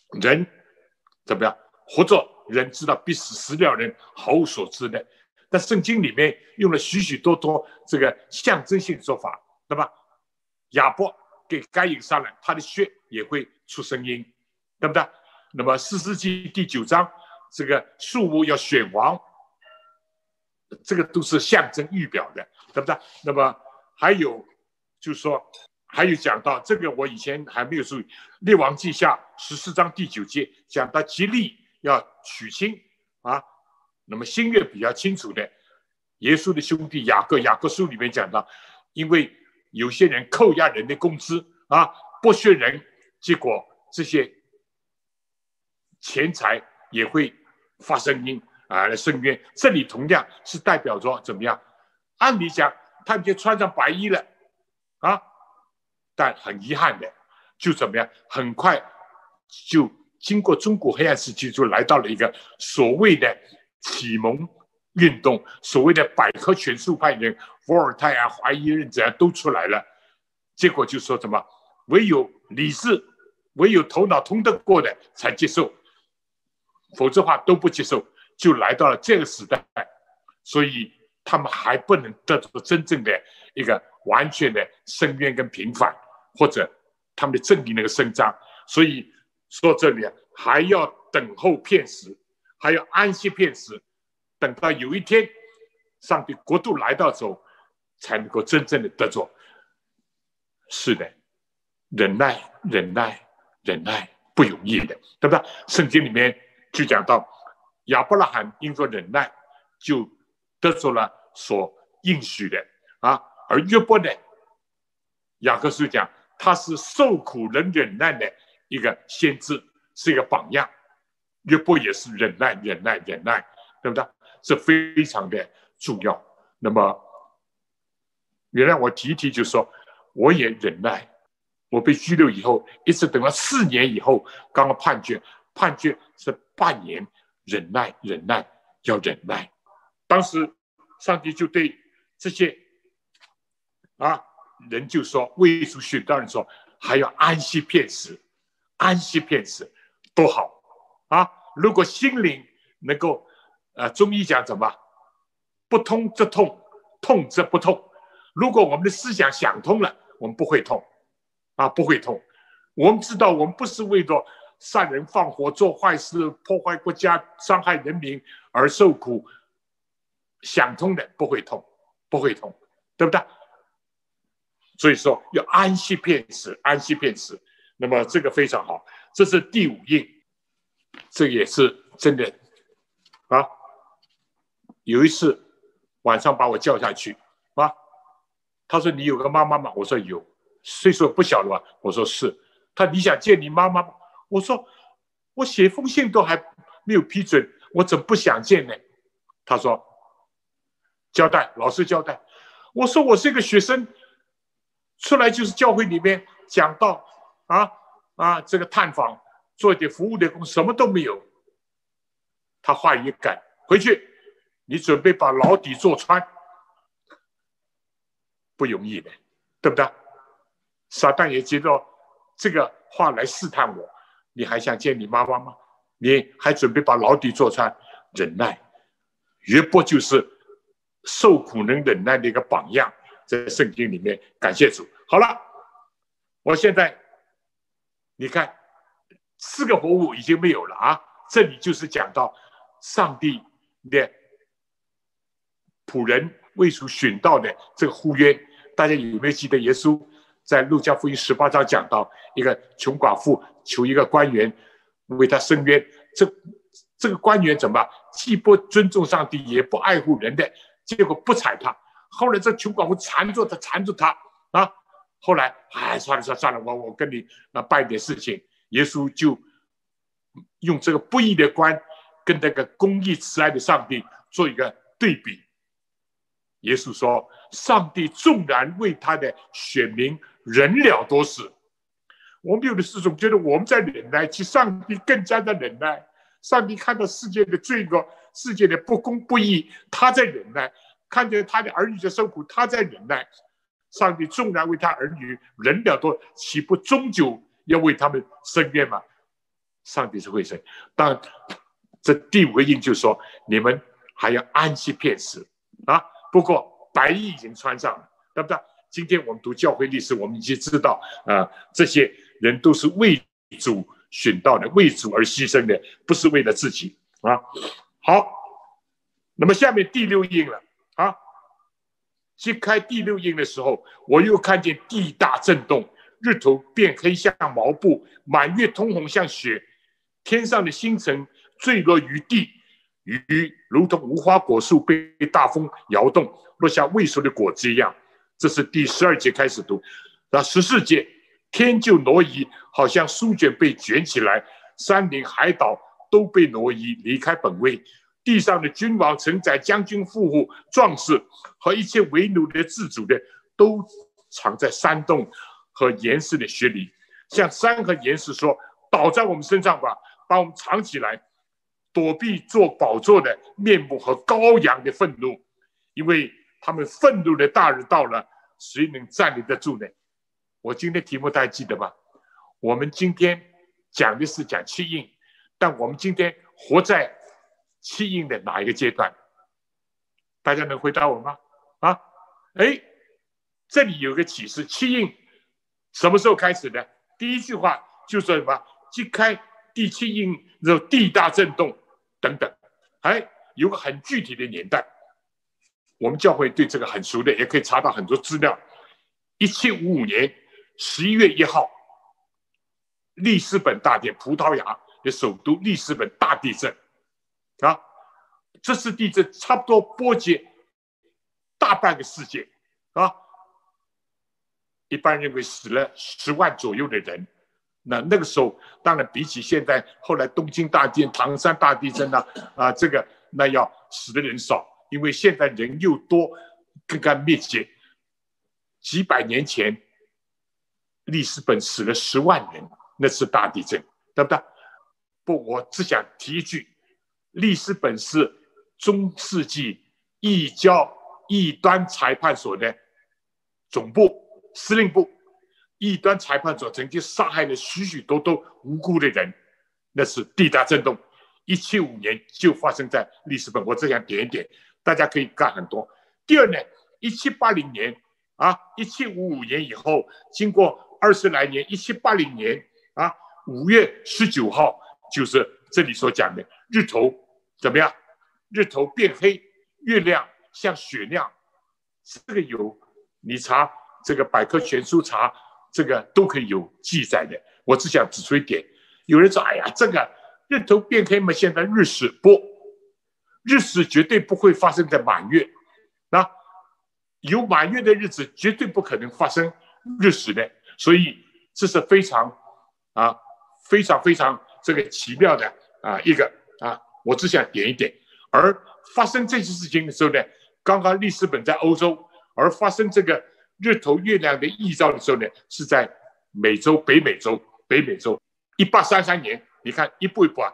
人怎么样？活着人知道必死，死了人毫无所知的。但圣经里面用了许许多多这个象征性说法，对吧？亚伯给该隐杀了，他的血也会出声音，对不对？那么士师记第9章，这个树木要选王，这个都是象征预表的，对不对？那么还有就是说，还有讲到这个，我以前还没有注意，《列王记下》14章第9节讲到吉利要娶亲啊。那么新约比较清楚的，耶稣的兄弟雅各，雅各书里面讲到，因为有些人扣押人的工资啊，剥削人，结果这些钱财也会发声音啊，来申冤。这里同样是代表着怎么样？按理讲，他们就穿上白衣了啊，但很遗憾的，就怎么样？很快就经过中国黑暗时期，就来到了一个所谓的启蒙运动，所谓的百科全书派人，伏尔泰啊、怀疑论者啊都出来了。结果就说什么，唯有理智、唯有头脑通得过的才接受，否则的话都不接受，就来到了这个时代。所以他们还不能得到真正的一个完全的申冤跟平反，或者他们的正义那个伸张。所以说这里还要等候片时，还要安息片时，等到有一天上帝国度来到之后，才能够真正的得着。是的，忍耐不容易的，对吧？圣经里面就讲到亚伯拉罕因着忍耐，就得着了所应许的啊。而约伯呢，雅各书讲他是受苦能忍耐的一个先知，是一个榜样。约伯也是忍耐，对不对？这非常的重要。那么原来我提一提，就说我也忍耐，我被拘留以后，一直等到4年以后，刚刚判决是半年，忍耐，要忍耐。当时上帝就对这些人就说，为主选到人说，还要安息片时，多好啊！如果心灵能够中医讲怎么不通则痛，痛则不痛。如果我们的思想想通了，我们不会痛不会痛。我们知道我们不是为了杀人放火做坏事破坏国家伤害人民而受苦，想通的不会痛，对不对？所以说要安息片时。那么这个非常好，这是第5印，这也是真的有一次晚上把我叫下去他说你有个妈妈吗？我说有。岁数不小了吧？我说是。他你想见你妈妈吗？我说我写封信都还没有批准，我怎么不想见呢？他说老师交代。我说我是一个学生，出来就是教会里面讲道这个探访，做一点服务的工，什么都没有。他话一改，回去你准备把牢底坐穿，不容易的，对不对？撒旦也接到这个话来试探我，你还想见你妈妈吗？你还准备把牢底坐穿？忍耐。约伯就是受苦能忍耐的一个榜样，在圣经里面。感谢主。好了，我现在你看4个活物已经没有了这里就是讲到上帝的仆人为主选道的这个呼约。大家有没有记得耶稣在路加福音18章讲到一个穷寡妇求一个官员为他伸冤，这个官员怎么既不尊重上帝也不爱护人的，结果不睬他。后来这穷寡妇缠住他后来算了，我跟你办一点事情。耶稣就用这个不义的官跟那个公义慈爱的上帝做一个对比。耶稣说，上帝纵然为他的选民忍了多时。我们有的时候总觉得我们在忍耐，其实上帝更加的忍耐。上帝看到世界的罪恶，世界的不公不义，他在忍耐；看见他的儿女的受苦，他在忍耐。上帝纵然为他儿女忍了多，岂不终究要为他们伸冤吗？ 上帝是会生。当然，这第5个印就是说，你们还要安息片时啊。不过白衣已经穿上了，对不对？今天我们读教会历史，我们已经知道这些人都是为主选到的，为主而牺牲的，不是为了自己啊。好，那么下面第6印了啊。揭开第6印的时候，我又看见地大震动，日头变黑像毛布，满月通红像血，天上的星辰坠落于地，如同无花果树被大风摇动，落下未熟的果子一样。这是第12节开始读。那14节，天就挪移，好像书卷被卷起来，山岭海岛都被挪移，离开本位。地上的君王、臣宰、将军、富户、壮士和一切为奴的、自主的，都藏在山洞和岩石的穴里，向山和岩石说：“倒在我们身上吧，把我们藏起来，躲避做宝座的面目和羔羊的愤怒，因为他们愤怒的大日到了，谁能站立得住呢？”我今天题目大家记得吗？我们今天讲的是讲七印，但我们今天活在七印的哪一个阶段？大家能回答我吗？这里有个启示，七印什么时候开始的？第一句话就说什么？揭开第7印，然后地大震动等等，有个很具体的年代。我们教会对这个很熟的，也可以查到很多资料。1755年11月1号，里斯本大地，葡萄牙的首都里斯本大地震啊！这次地震差不多波及大半个世界啊！一般认为死了10万左右的人。那个时候，当然比起现在后来东京大地震、唐山大地震那要死的人少，因为现在人又多，更加密集。几百年前，里斯本死了10万人，那是大地震，对不对？不，我只想提一句，里斯本是中世纪异教异端裁判所的总部、司令部。异端裁判所曾经杀害了许许多多无辜的人，那是地大震动。175年就发生在里斯本，我只想点一点，大家可以干很多。第二呢，1780年1755年以后，经过20来年，1780年5月19号，就是这里所讲的日头怎么样？日头变黑，月亮像雪那样。这个有你查这个百科全书查。这个都可以有记载的。我只想指出一点，有人说：“哎呀，这个日头变黑嘛，现在日食不？日食绝对不会发生在满月，有满月的日子绝对不可能发生日食的，所以这是非常非常这个奇妙的一个我只想点一点。而发生这些事情的时候呢，刚刚里斯本在欧洲，而发生这个。日头月亮的异兆的时候呢，是在美洲、北美洲。1833年，你看一步一步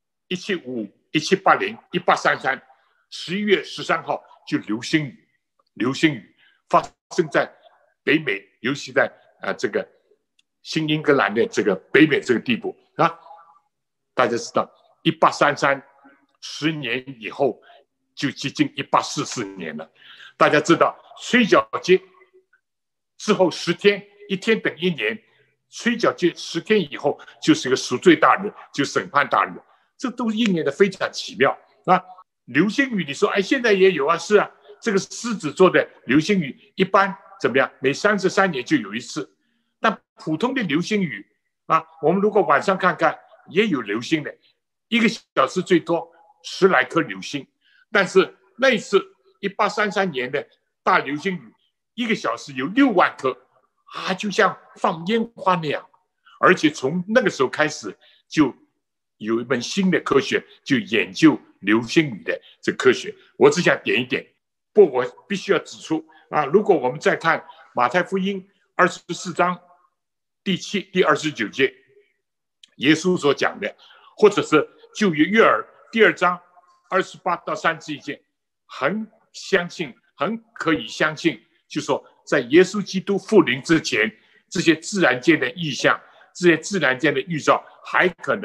175、1780、1833，11月13号就流星雨发生在北美，尤其在这个新英格兰的这个北美这个地步大家知道，1833 10年以后就接近1844年了。大家知道吹角节之后10天，1天等1年，吹角节10天以后就是一个赎罪大日，就审判大日，这都应验的非常奇妙流星雨，你说现在也有是这个狮子座的流星雨一般怎么样？每33年就有一次，但普通的流星雨我们如果晚上看看也有流星的，1个小时最多10来颗流星，但是那一次1833年的大流星雨。1个小时有6万颗就像放烟花那样。而且从那个时候开始，就有一门新的科学，就研究流星雨的这科学。我只想点一点，不，我必须要指出如果我们再看马太福音24章第7、第29节，耶稣所讲的，或者是旧约约珥第2章28到31节，很可以相信。就说在耶稣基督复临之前，这些自然界的意象，这些自然界的预兆还可能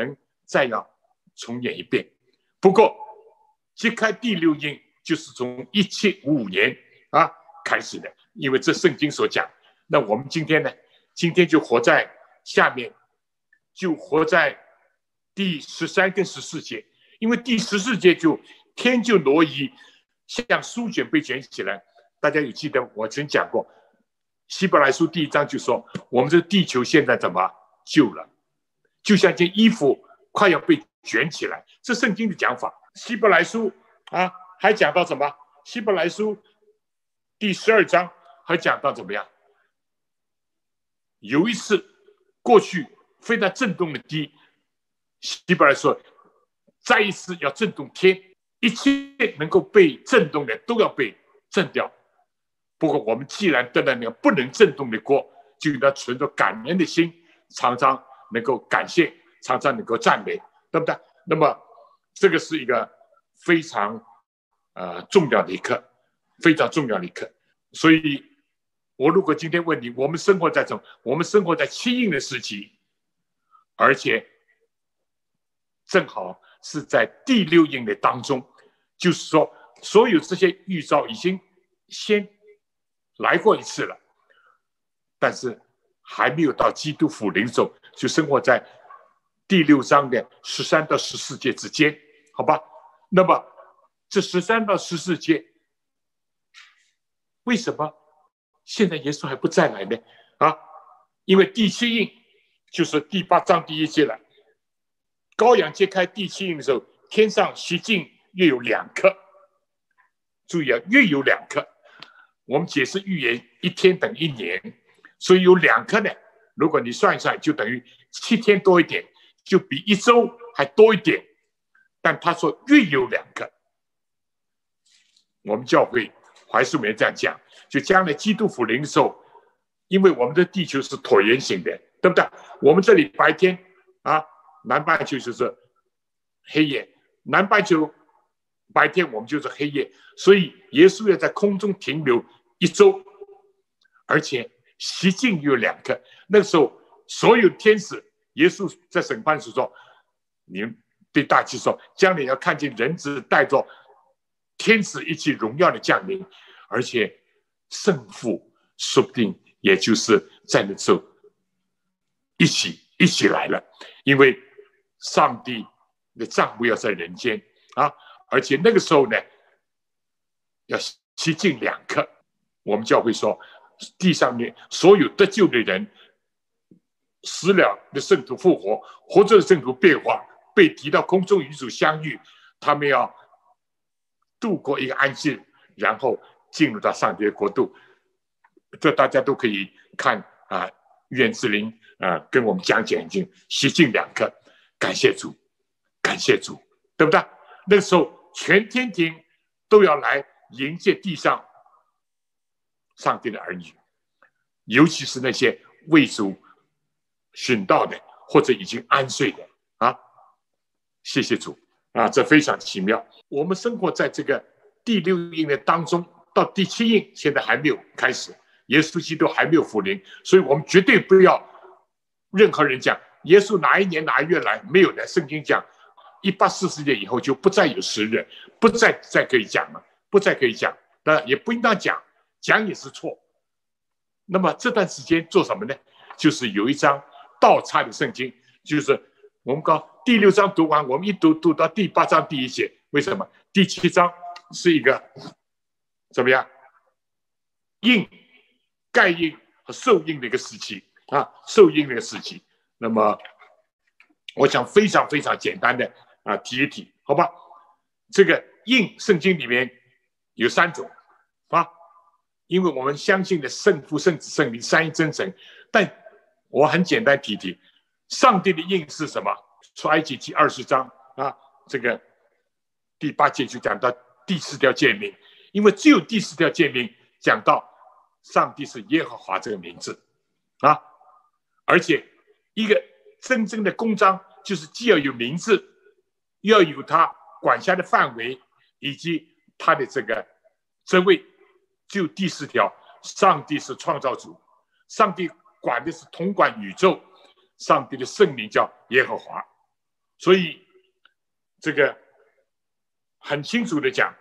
再要重演一遍。不过揭开第六印就是从1755年开始的，因为这圣经所讲。那我们今天呢？今天就活在下面，就活在第13跟14节，因为第14节天就挪移，像书卷被卷起来。大家有记得我曾讲过，希伯来书第1章就说，我们这地球现在怎么旧了，就像件衣服快要被卷起来。这圣经的讲法。希伯来书还讲到什么？希伯来书第12章还讲到怎么样？有一次过去非常震动的地，希伯来说再一次要震动天，一切能够被震动的都要被震掉。不过我们既然得了那个不能震动的国，就应该存着感恩的心，常常能够感谢，常常能够赞美，对不对？那么这个是一个非常重要的一课，非常重要的一课。所以我如果今天问你，我们生活在七印的时期，而且正好是在第六印的当中，就是说所有这些预兆已经先来过一次了，但是还没有到基督复临的时候，就生活在第6章的13到14节之间，好吧？那么这13到14节，为什么现在耶稣还不再来呢？因为第7印就是第8章第1节了。羔羊揭开第7印的时候，天上习境约有2颗。注意约有2颗。我们解释预言1天等1年，所以有2颗呢。如果你算一算，就等于7天多一点，就比1周还多一点。但他说约有2颗。我们教会怀素梅这样讲，就将来基督复临的时候，因为我们的地球是椭圆形的，对不对？我们这里白天南半球就是黑夜，南半球白天我们就是黑夜，所以耶稣要在空中停留1周，而且习境有2颗。那个时候所有天使，耶稣在审判时说，你们对大祭说，将来要看见人子带着天使一起荣耀的降临，而且圣父说不定也就是在那时候一起来了，因为上帝的账目要在人间而且那个时候呢，要习境2颗。我们教会说，地上面所有得救的人，死了的圣徒复活，活着的圣徒变化，被提到空中与主相遇，他们要度过一个安息，然后进入到上帝的国度。这大家都可以看愿志林跟我们讲解已经习境2颗。感谢主，感谢主，对不对？那个时候全天庭都要来迎接地上上帝的儿女，尤其是那些为主殉道的或者已经安睡的谢谢主这非常奇妙。我们生活在这个第6印的当中，到第7印现在还没有开始，耶稣基督还没有复临，所以我们绝对不要任何人讲耶稣哪一年哪一月来，没有的。圣经讲1840年以后就不再有时日，不再可以讲了，不再可以讲，那也不应当讲，讲也是错。那么这段时间做什么呢？就是有一章倒插的圣经，就是我们讲第6章读完，我们一读到第8章第1节。为什么？第7章是一个怎么样印、盖印和受印的一个时期受印的一个时期。那么我想非常非常简单的提一提，好吧？这个印圣经里面有3种因为我们相信的圣父、圣子、圣灵三一真神。但我很简单提提，上帝的印是什么？出埃及记20章这个第8节就讲到第4条诫命，因为只有第4条诫命讲到上帝是耶和华这个名字而且一个真正的公章就是既要有名字，又要有他管辖的范围，以及他的这个职位。只有第4条，上帝是创造主，上帝管的是统管宇宙，上帝的圣名叫耶和华。 所以这个很清楚的讲，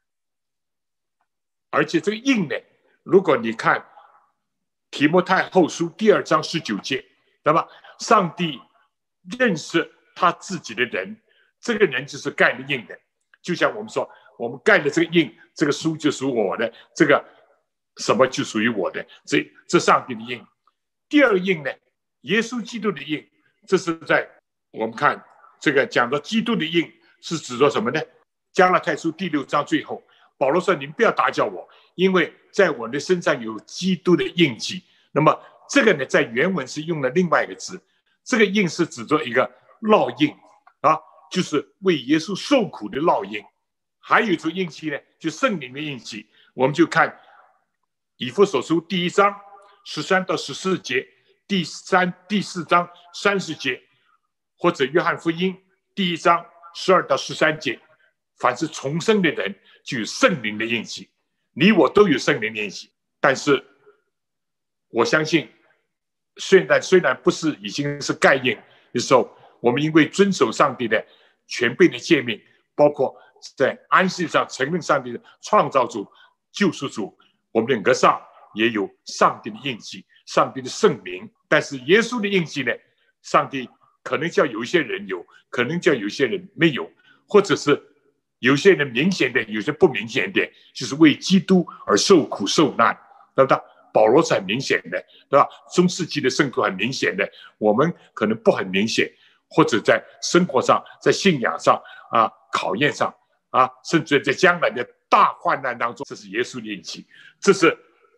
而且这个印呢，如果你看提摩太后书第2章19节，对吧？上帝认识他自己的人，这个人就是盖了印的。就像我们说，我们盖了这个印，这个书就属我的，这个什么就属于我的，这上帝的印。第二个印呢，耶稣基督的印，这是在我们看这个讲到基督的印是指着什么呢？加拉太书第6章最后，保罗说：“你们不要打搅我，因为在我的身上有基督的印记。”那么这个呢，在原文是用了另外一个字，这个印是指着一个烙印啊，就是为耶稣受苦的烙印。还有一种印记呢，就圣灵的印记。我们就看以弗所书第1章13到14节，第4章30节，或者约翰福音第1章12到13节。凡是重生的人就有圣灵的印记，你我都有圣灵的印记。但是我相信虽然不是已经是盖印的时候，我们因为遵守上帝的全备的诫命，包括在安息上承认上帝的创造主、救赎主，我们的额上也有上帝的印记，上帝的圣名。但是耶稣的印记呢，上帝可能叫有一些人有，可能叫有一些人没有，或者是有些人明显的，有些不明显的，就是为基督而受苦受难，对不对？保罗是很明显的，对吧？中世纪的圣徒很明显的，我们可能不很明显，或者在生活上、在信仰上啊、考验上啊，甚至在将来的大患难当中，这是耶稣的印记。这是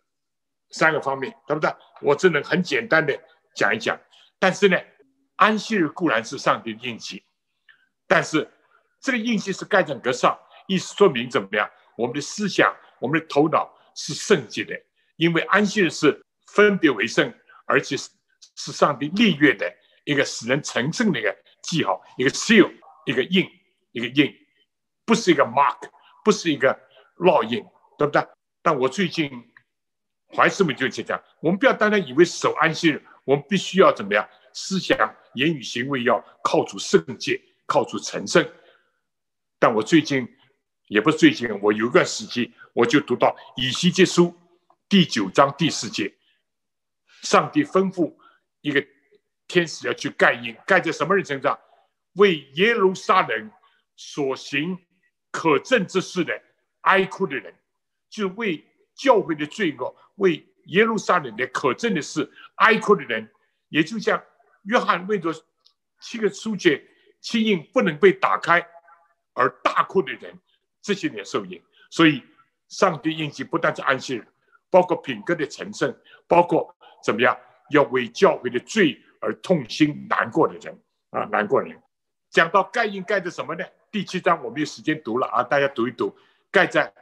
3个方面，对不对？我只能很简单的讲一讲。但是呢，安息日固然是上帝的印记，但是这个印记是盖在额上，意思说明怎么样？我们的思想、我们的头脑是圣洁的，因为安息日是分别为圣，而且是上帝立约的一个使人成圣的一个记号，一个 seal， 一个印，不是一个 mark， 不是一个烙印，对不对？但我最近怀师母就讲，我们不要单单以为守安息日，我们必须要怎么样？思想、言语、行为要靠主圣洁，靠主成圣。但我最近也不是最近，我有一段时期我就读到以西结书第9章第4节，上帝吩咐一个天使要去盖印，盖在什么人身上？为耶路撒冷所行可憎之事的哀哭的人，就是为教会的罪恶，为耶路撒冷的可憎的事哀哭的人，也就像约翰为着7个书卷7印不能被打开而大哭的人，这些人受印。所以上帝印记不单是安息日，包括品格的成圣，包括怎么样要为教会的罪而痛心难过的人啊，难过人。讲到盖印盖的什么呢？第7章我没有时间读了啊，大家读一读。盖在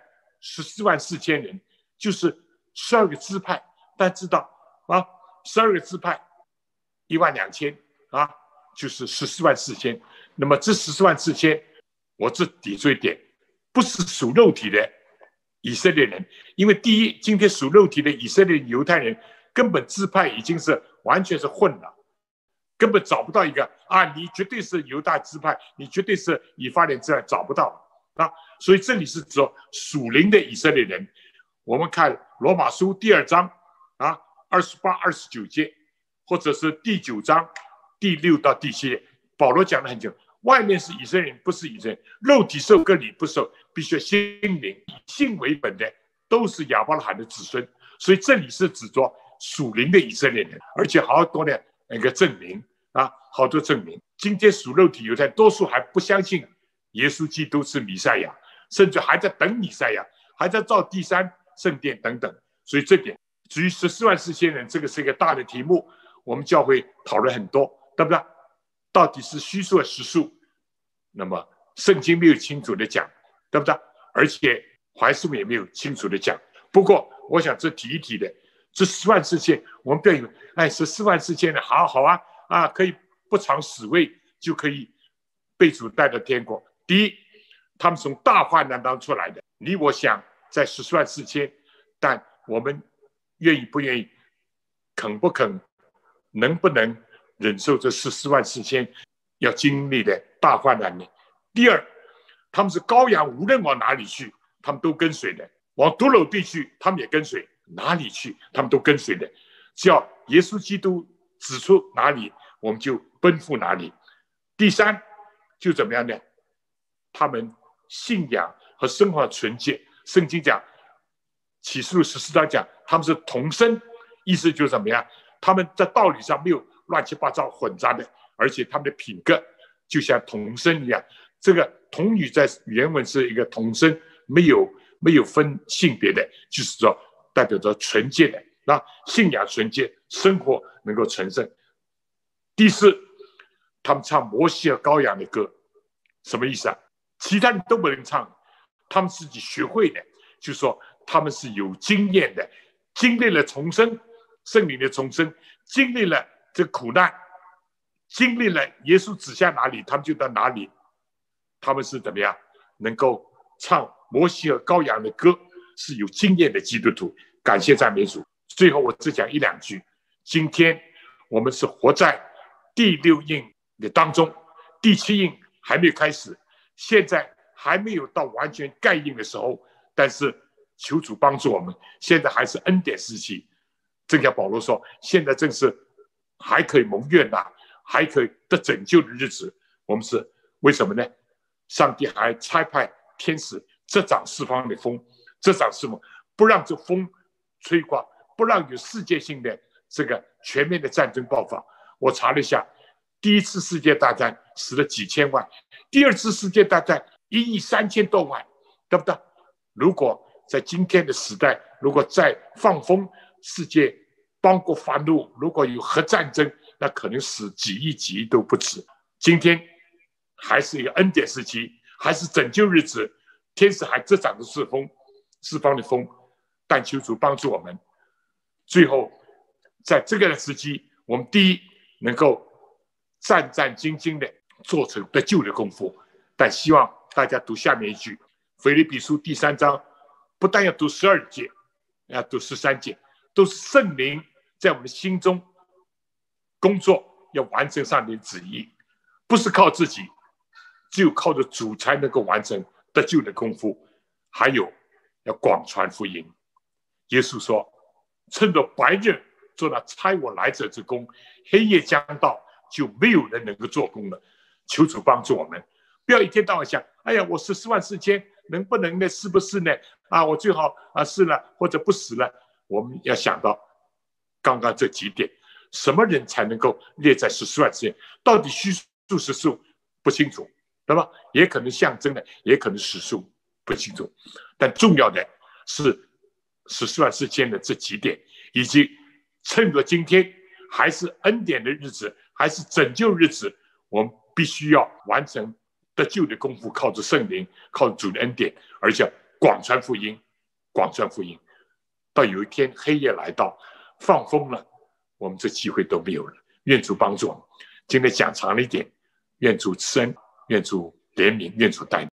144000人，就是12个支派。大家知道啊，12个支派12000啊，就是144000。那么这144000，我这抵罪点，不是属肉体的以色列人，因为第一，今天属肉体的以色列犹太人根本支派已经是完全是混了，根本找不到一个啊，你绝对是犹大支派，你绝对是以法莲支派，找不到啊。所以这里是指属灵的以色列人。我们看罗马书第2章啊28、29节，或者是第9章第6到第7节，保罗讲得很久。外面是以色列人，不是以色列人，肉体受割礼不受，必须心灵以信为本的，都是亚伯拉罕的子孙。所以这里是指着属灵的以色列人，而且好多的那个证明啊，好多证明。今天属肉体犹太多数还不相信耶稣基督是弥赛亚，甚至还在等弥赛亚，还在造第3圣殿等等。所以这点至于144000人，这个是一个大的题目，我们教会讨论很多，对不对？到底是虚数还是实数？那么圣经没有清楚的讲，对不对？而且怀师母也没有清楚的讲。不过我想这提一提的，这144000，我们不要以为144000的好啊，可以不尝死味就可以被主带到天国。第一，他们从大患难当出来的，你我想在144000，但我们愿意不愿意，肯不肯，能不能忍受这144000 要经历的大患难呢。第二，他们是羔羊，无论往哪里去，他们都跟随的。往独楼地去，他们也跟随；哪里去，他们都跟随的。只要耶稣基督指出哪里，我们就奔赴哪里。第三，就怎么样呢？他们信仰和生活纯洁。圣经讲，启示录14章讲，他们是同生，意思就是怎么样？他们在道理上没有乱七八糟混杂的，而且他们的品格就像童生一样。这个童女在原文是一个童生，没有分性别的，就是说代表着纯洁的。那信仰纯洁，生活能够成圣。第四，他们唱摩西和羔羊的歌，什么意思啊？其他人都不能唱，他们自己学会的，就是说他们是有经验的，经历了重生，圣灵的重生，经历了这苦难，经历了耶稣指向哪里，他们就到哪里。他们是怎么样能够唱摩西和羔羊的歌，是有经验的基督徒。感谢赞美主。最后我只讲一两句。今天我们是活在第6印的当中，第7印还没有开始，现在还没有到完全盖印的时候，但是求主帮助我们，现在还是恩典时期。正像保罗说，现在正是还可以蒙悦纳，还可以得拯救的日子。我们是为什么呢？上帝还差派天使遮挡四方的风，遮挡四方，不让这风吹刮，不让有世界性的这个全面的战争爆发。我查了一下，第一次世界大战死了几千万，第二次世界大战1亿3千多万，对不对？如果在今天的时代，如果再放风，世界邦国发怒，如果有核战争，那可能死几亿都不止。今天还是一个恩典时期，还是拯救日子，天使还遮挡着四方的风，但求主帮助我们。最后在这个时期，我们第一能够战战兢兢的做成得救的功夫。但希望大家读下面一句，腓立比书第3章，不但要读12节，要读13节，都是圣灵在我们的心中工作，要完成上帝的旨意，不是靠自己，只有靠着主才能够完成得救的功夫。还有要广传福音。耶稣说，趁着白日做那差我来者之功，黑夜将到，就没有人能够做工了。求主帮助我们，不要一天到晚想，哎呀，我14万4千能不能呢？是不是呢？我最好是了，或者不死了。我们要想到刚刚这几点，什么人才能够列在14万4千？到底虚数实数不清楚，对吧？也可能象征的，也可能实数不清楚。但重要的是14万4千的这几点，以及趁着今天还是恩典的日子，还是拯救日子，我们必须要完成得救的功夫，靠着圣灵，靠着主的恩典，而且广传福音，广传福音。到有一天黑夜来到，放风了，我们这机会都没有了。愿主帮助我们。今天讲长了一点，愿主赐恩，愿主怜悯，愿主带领。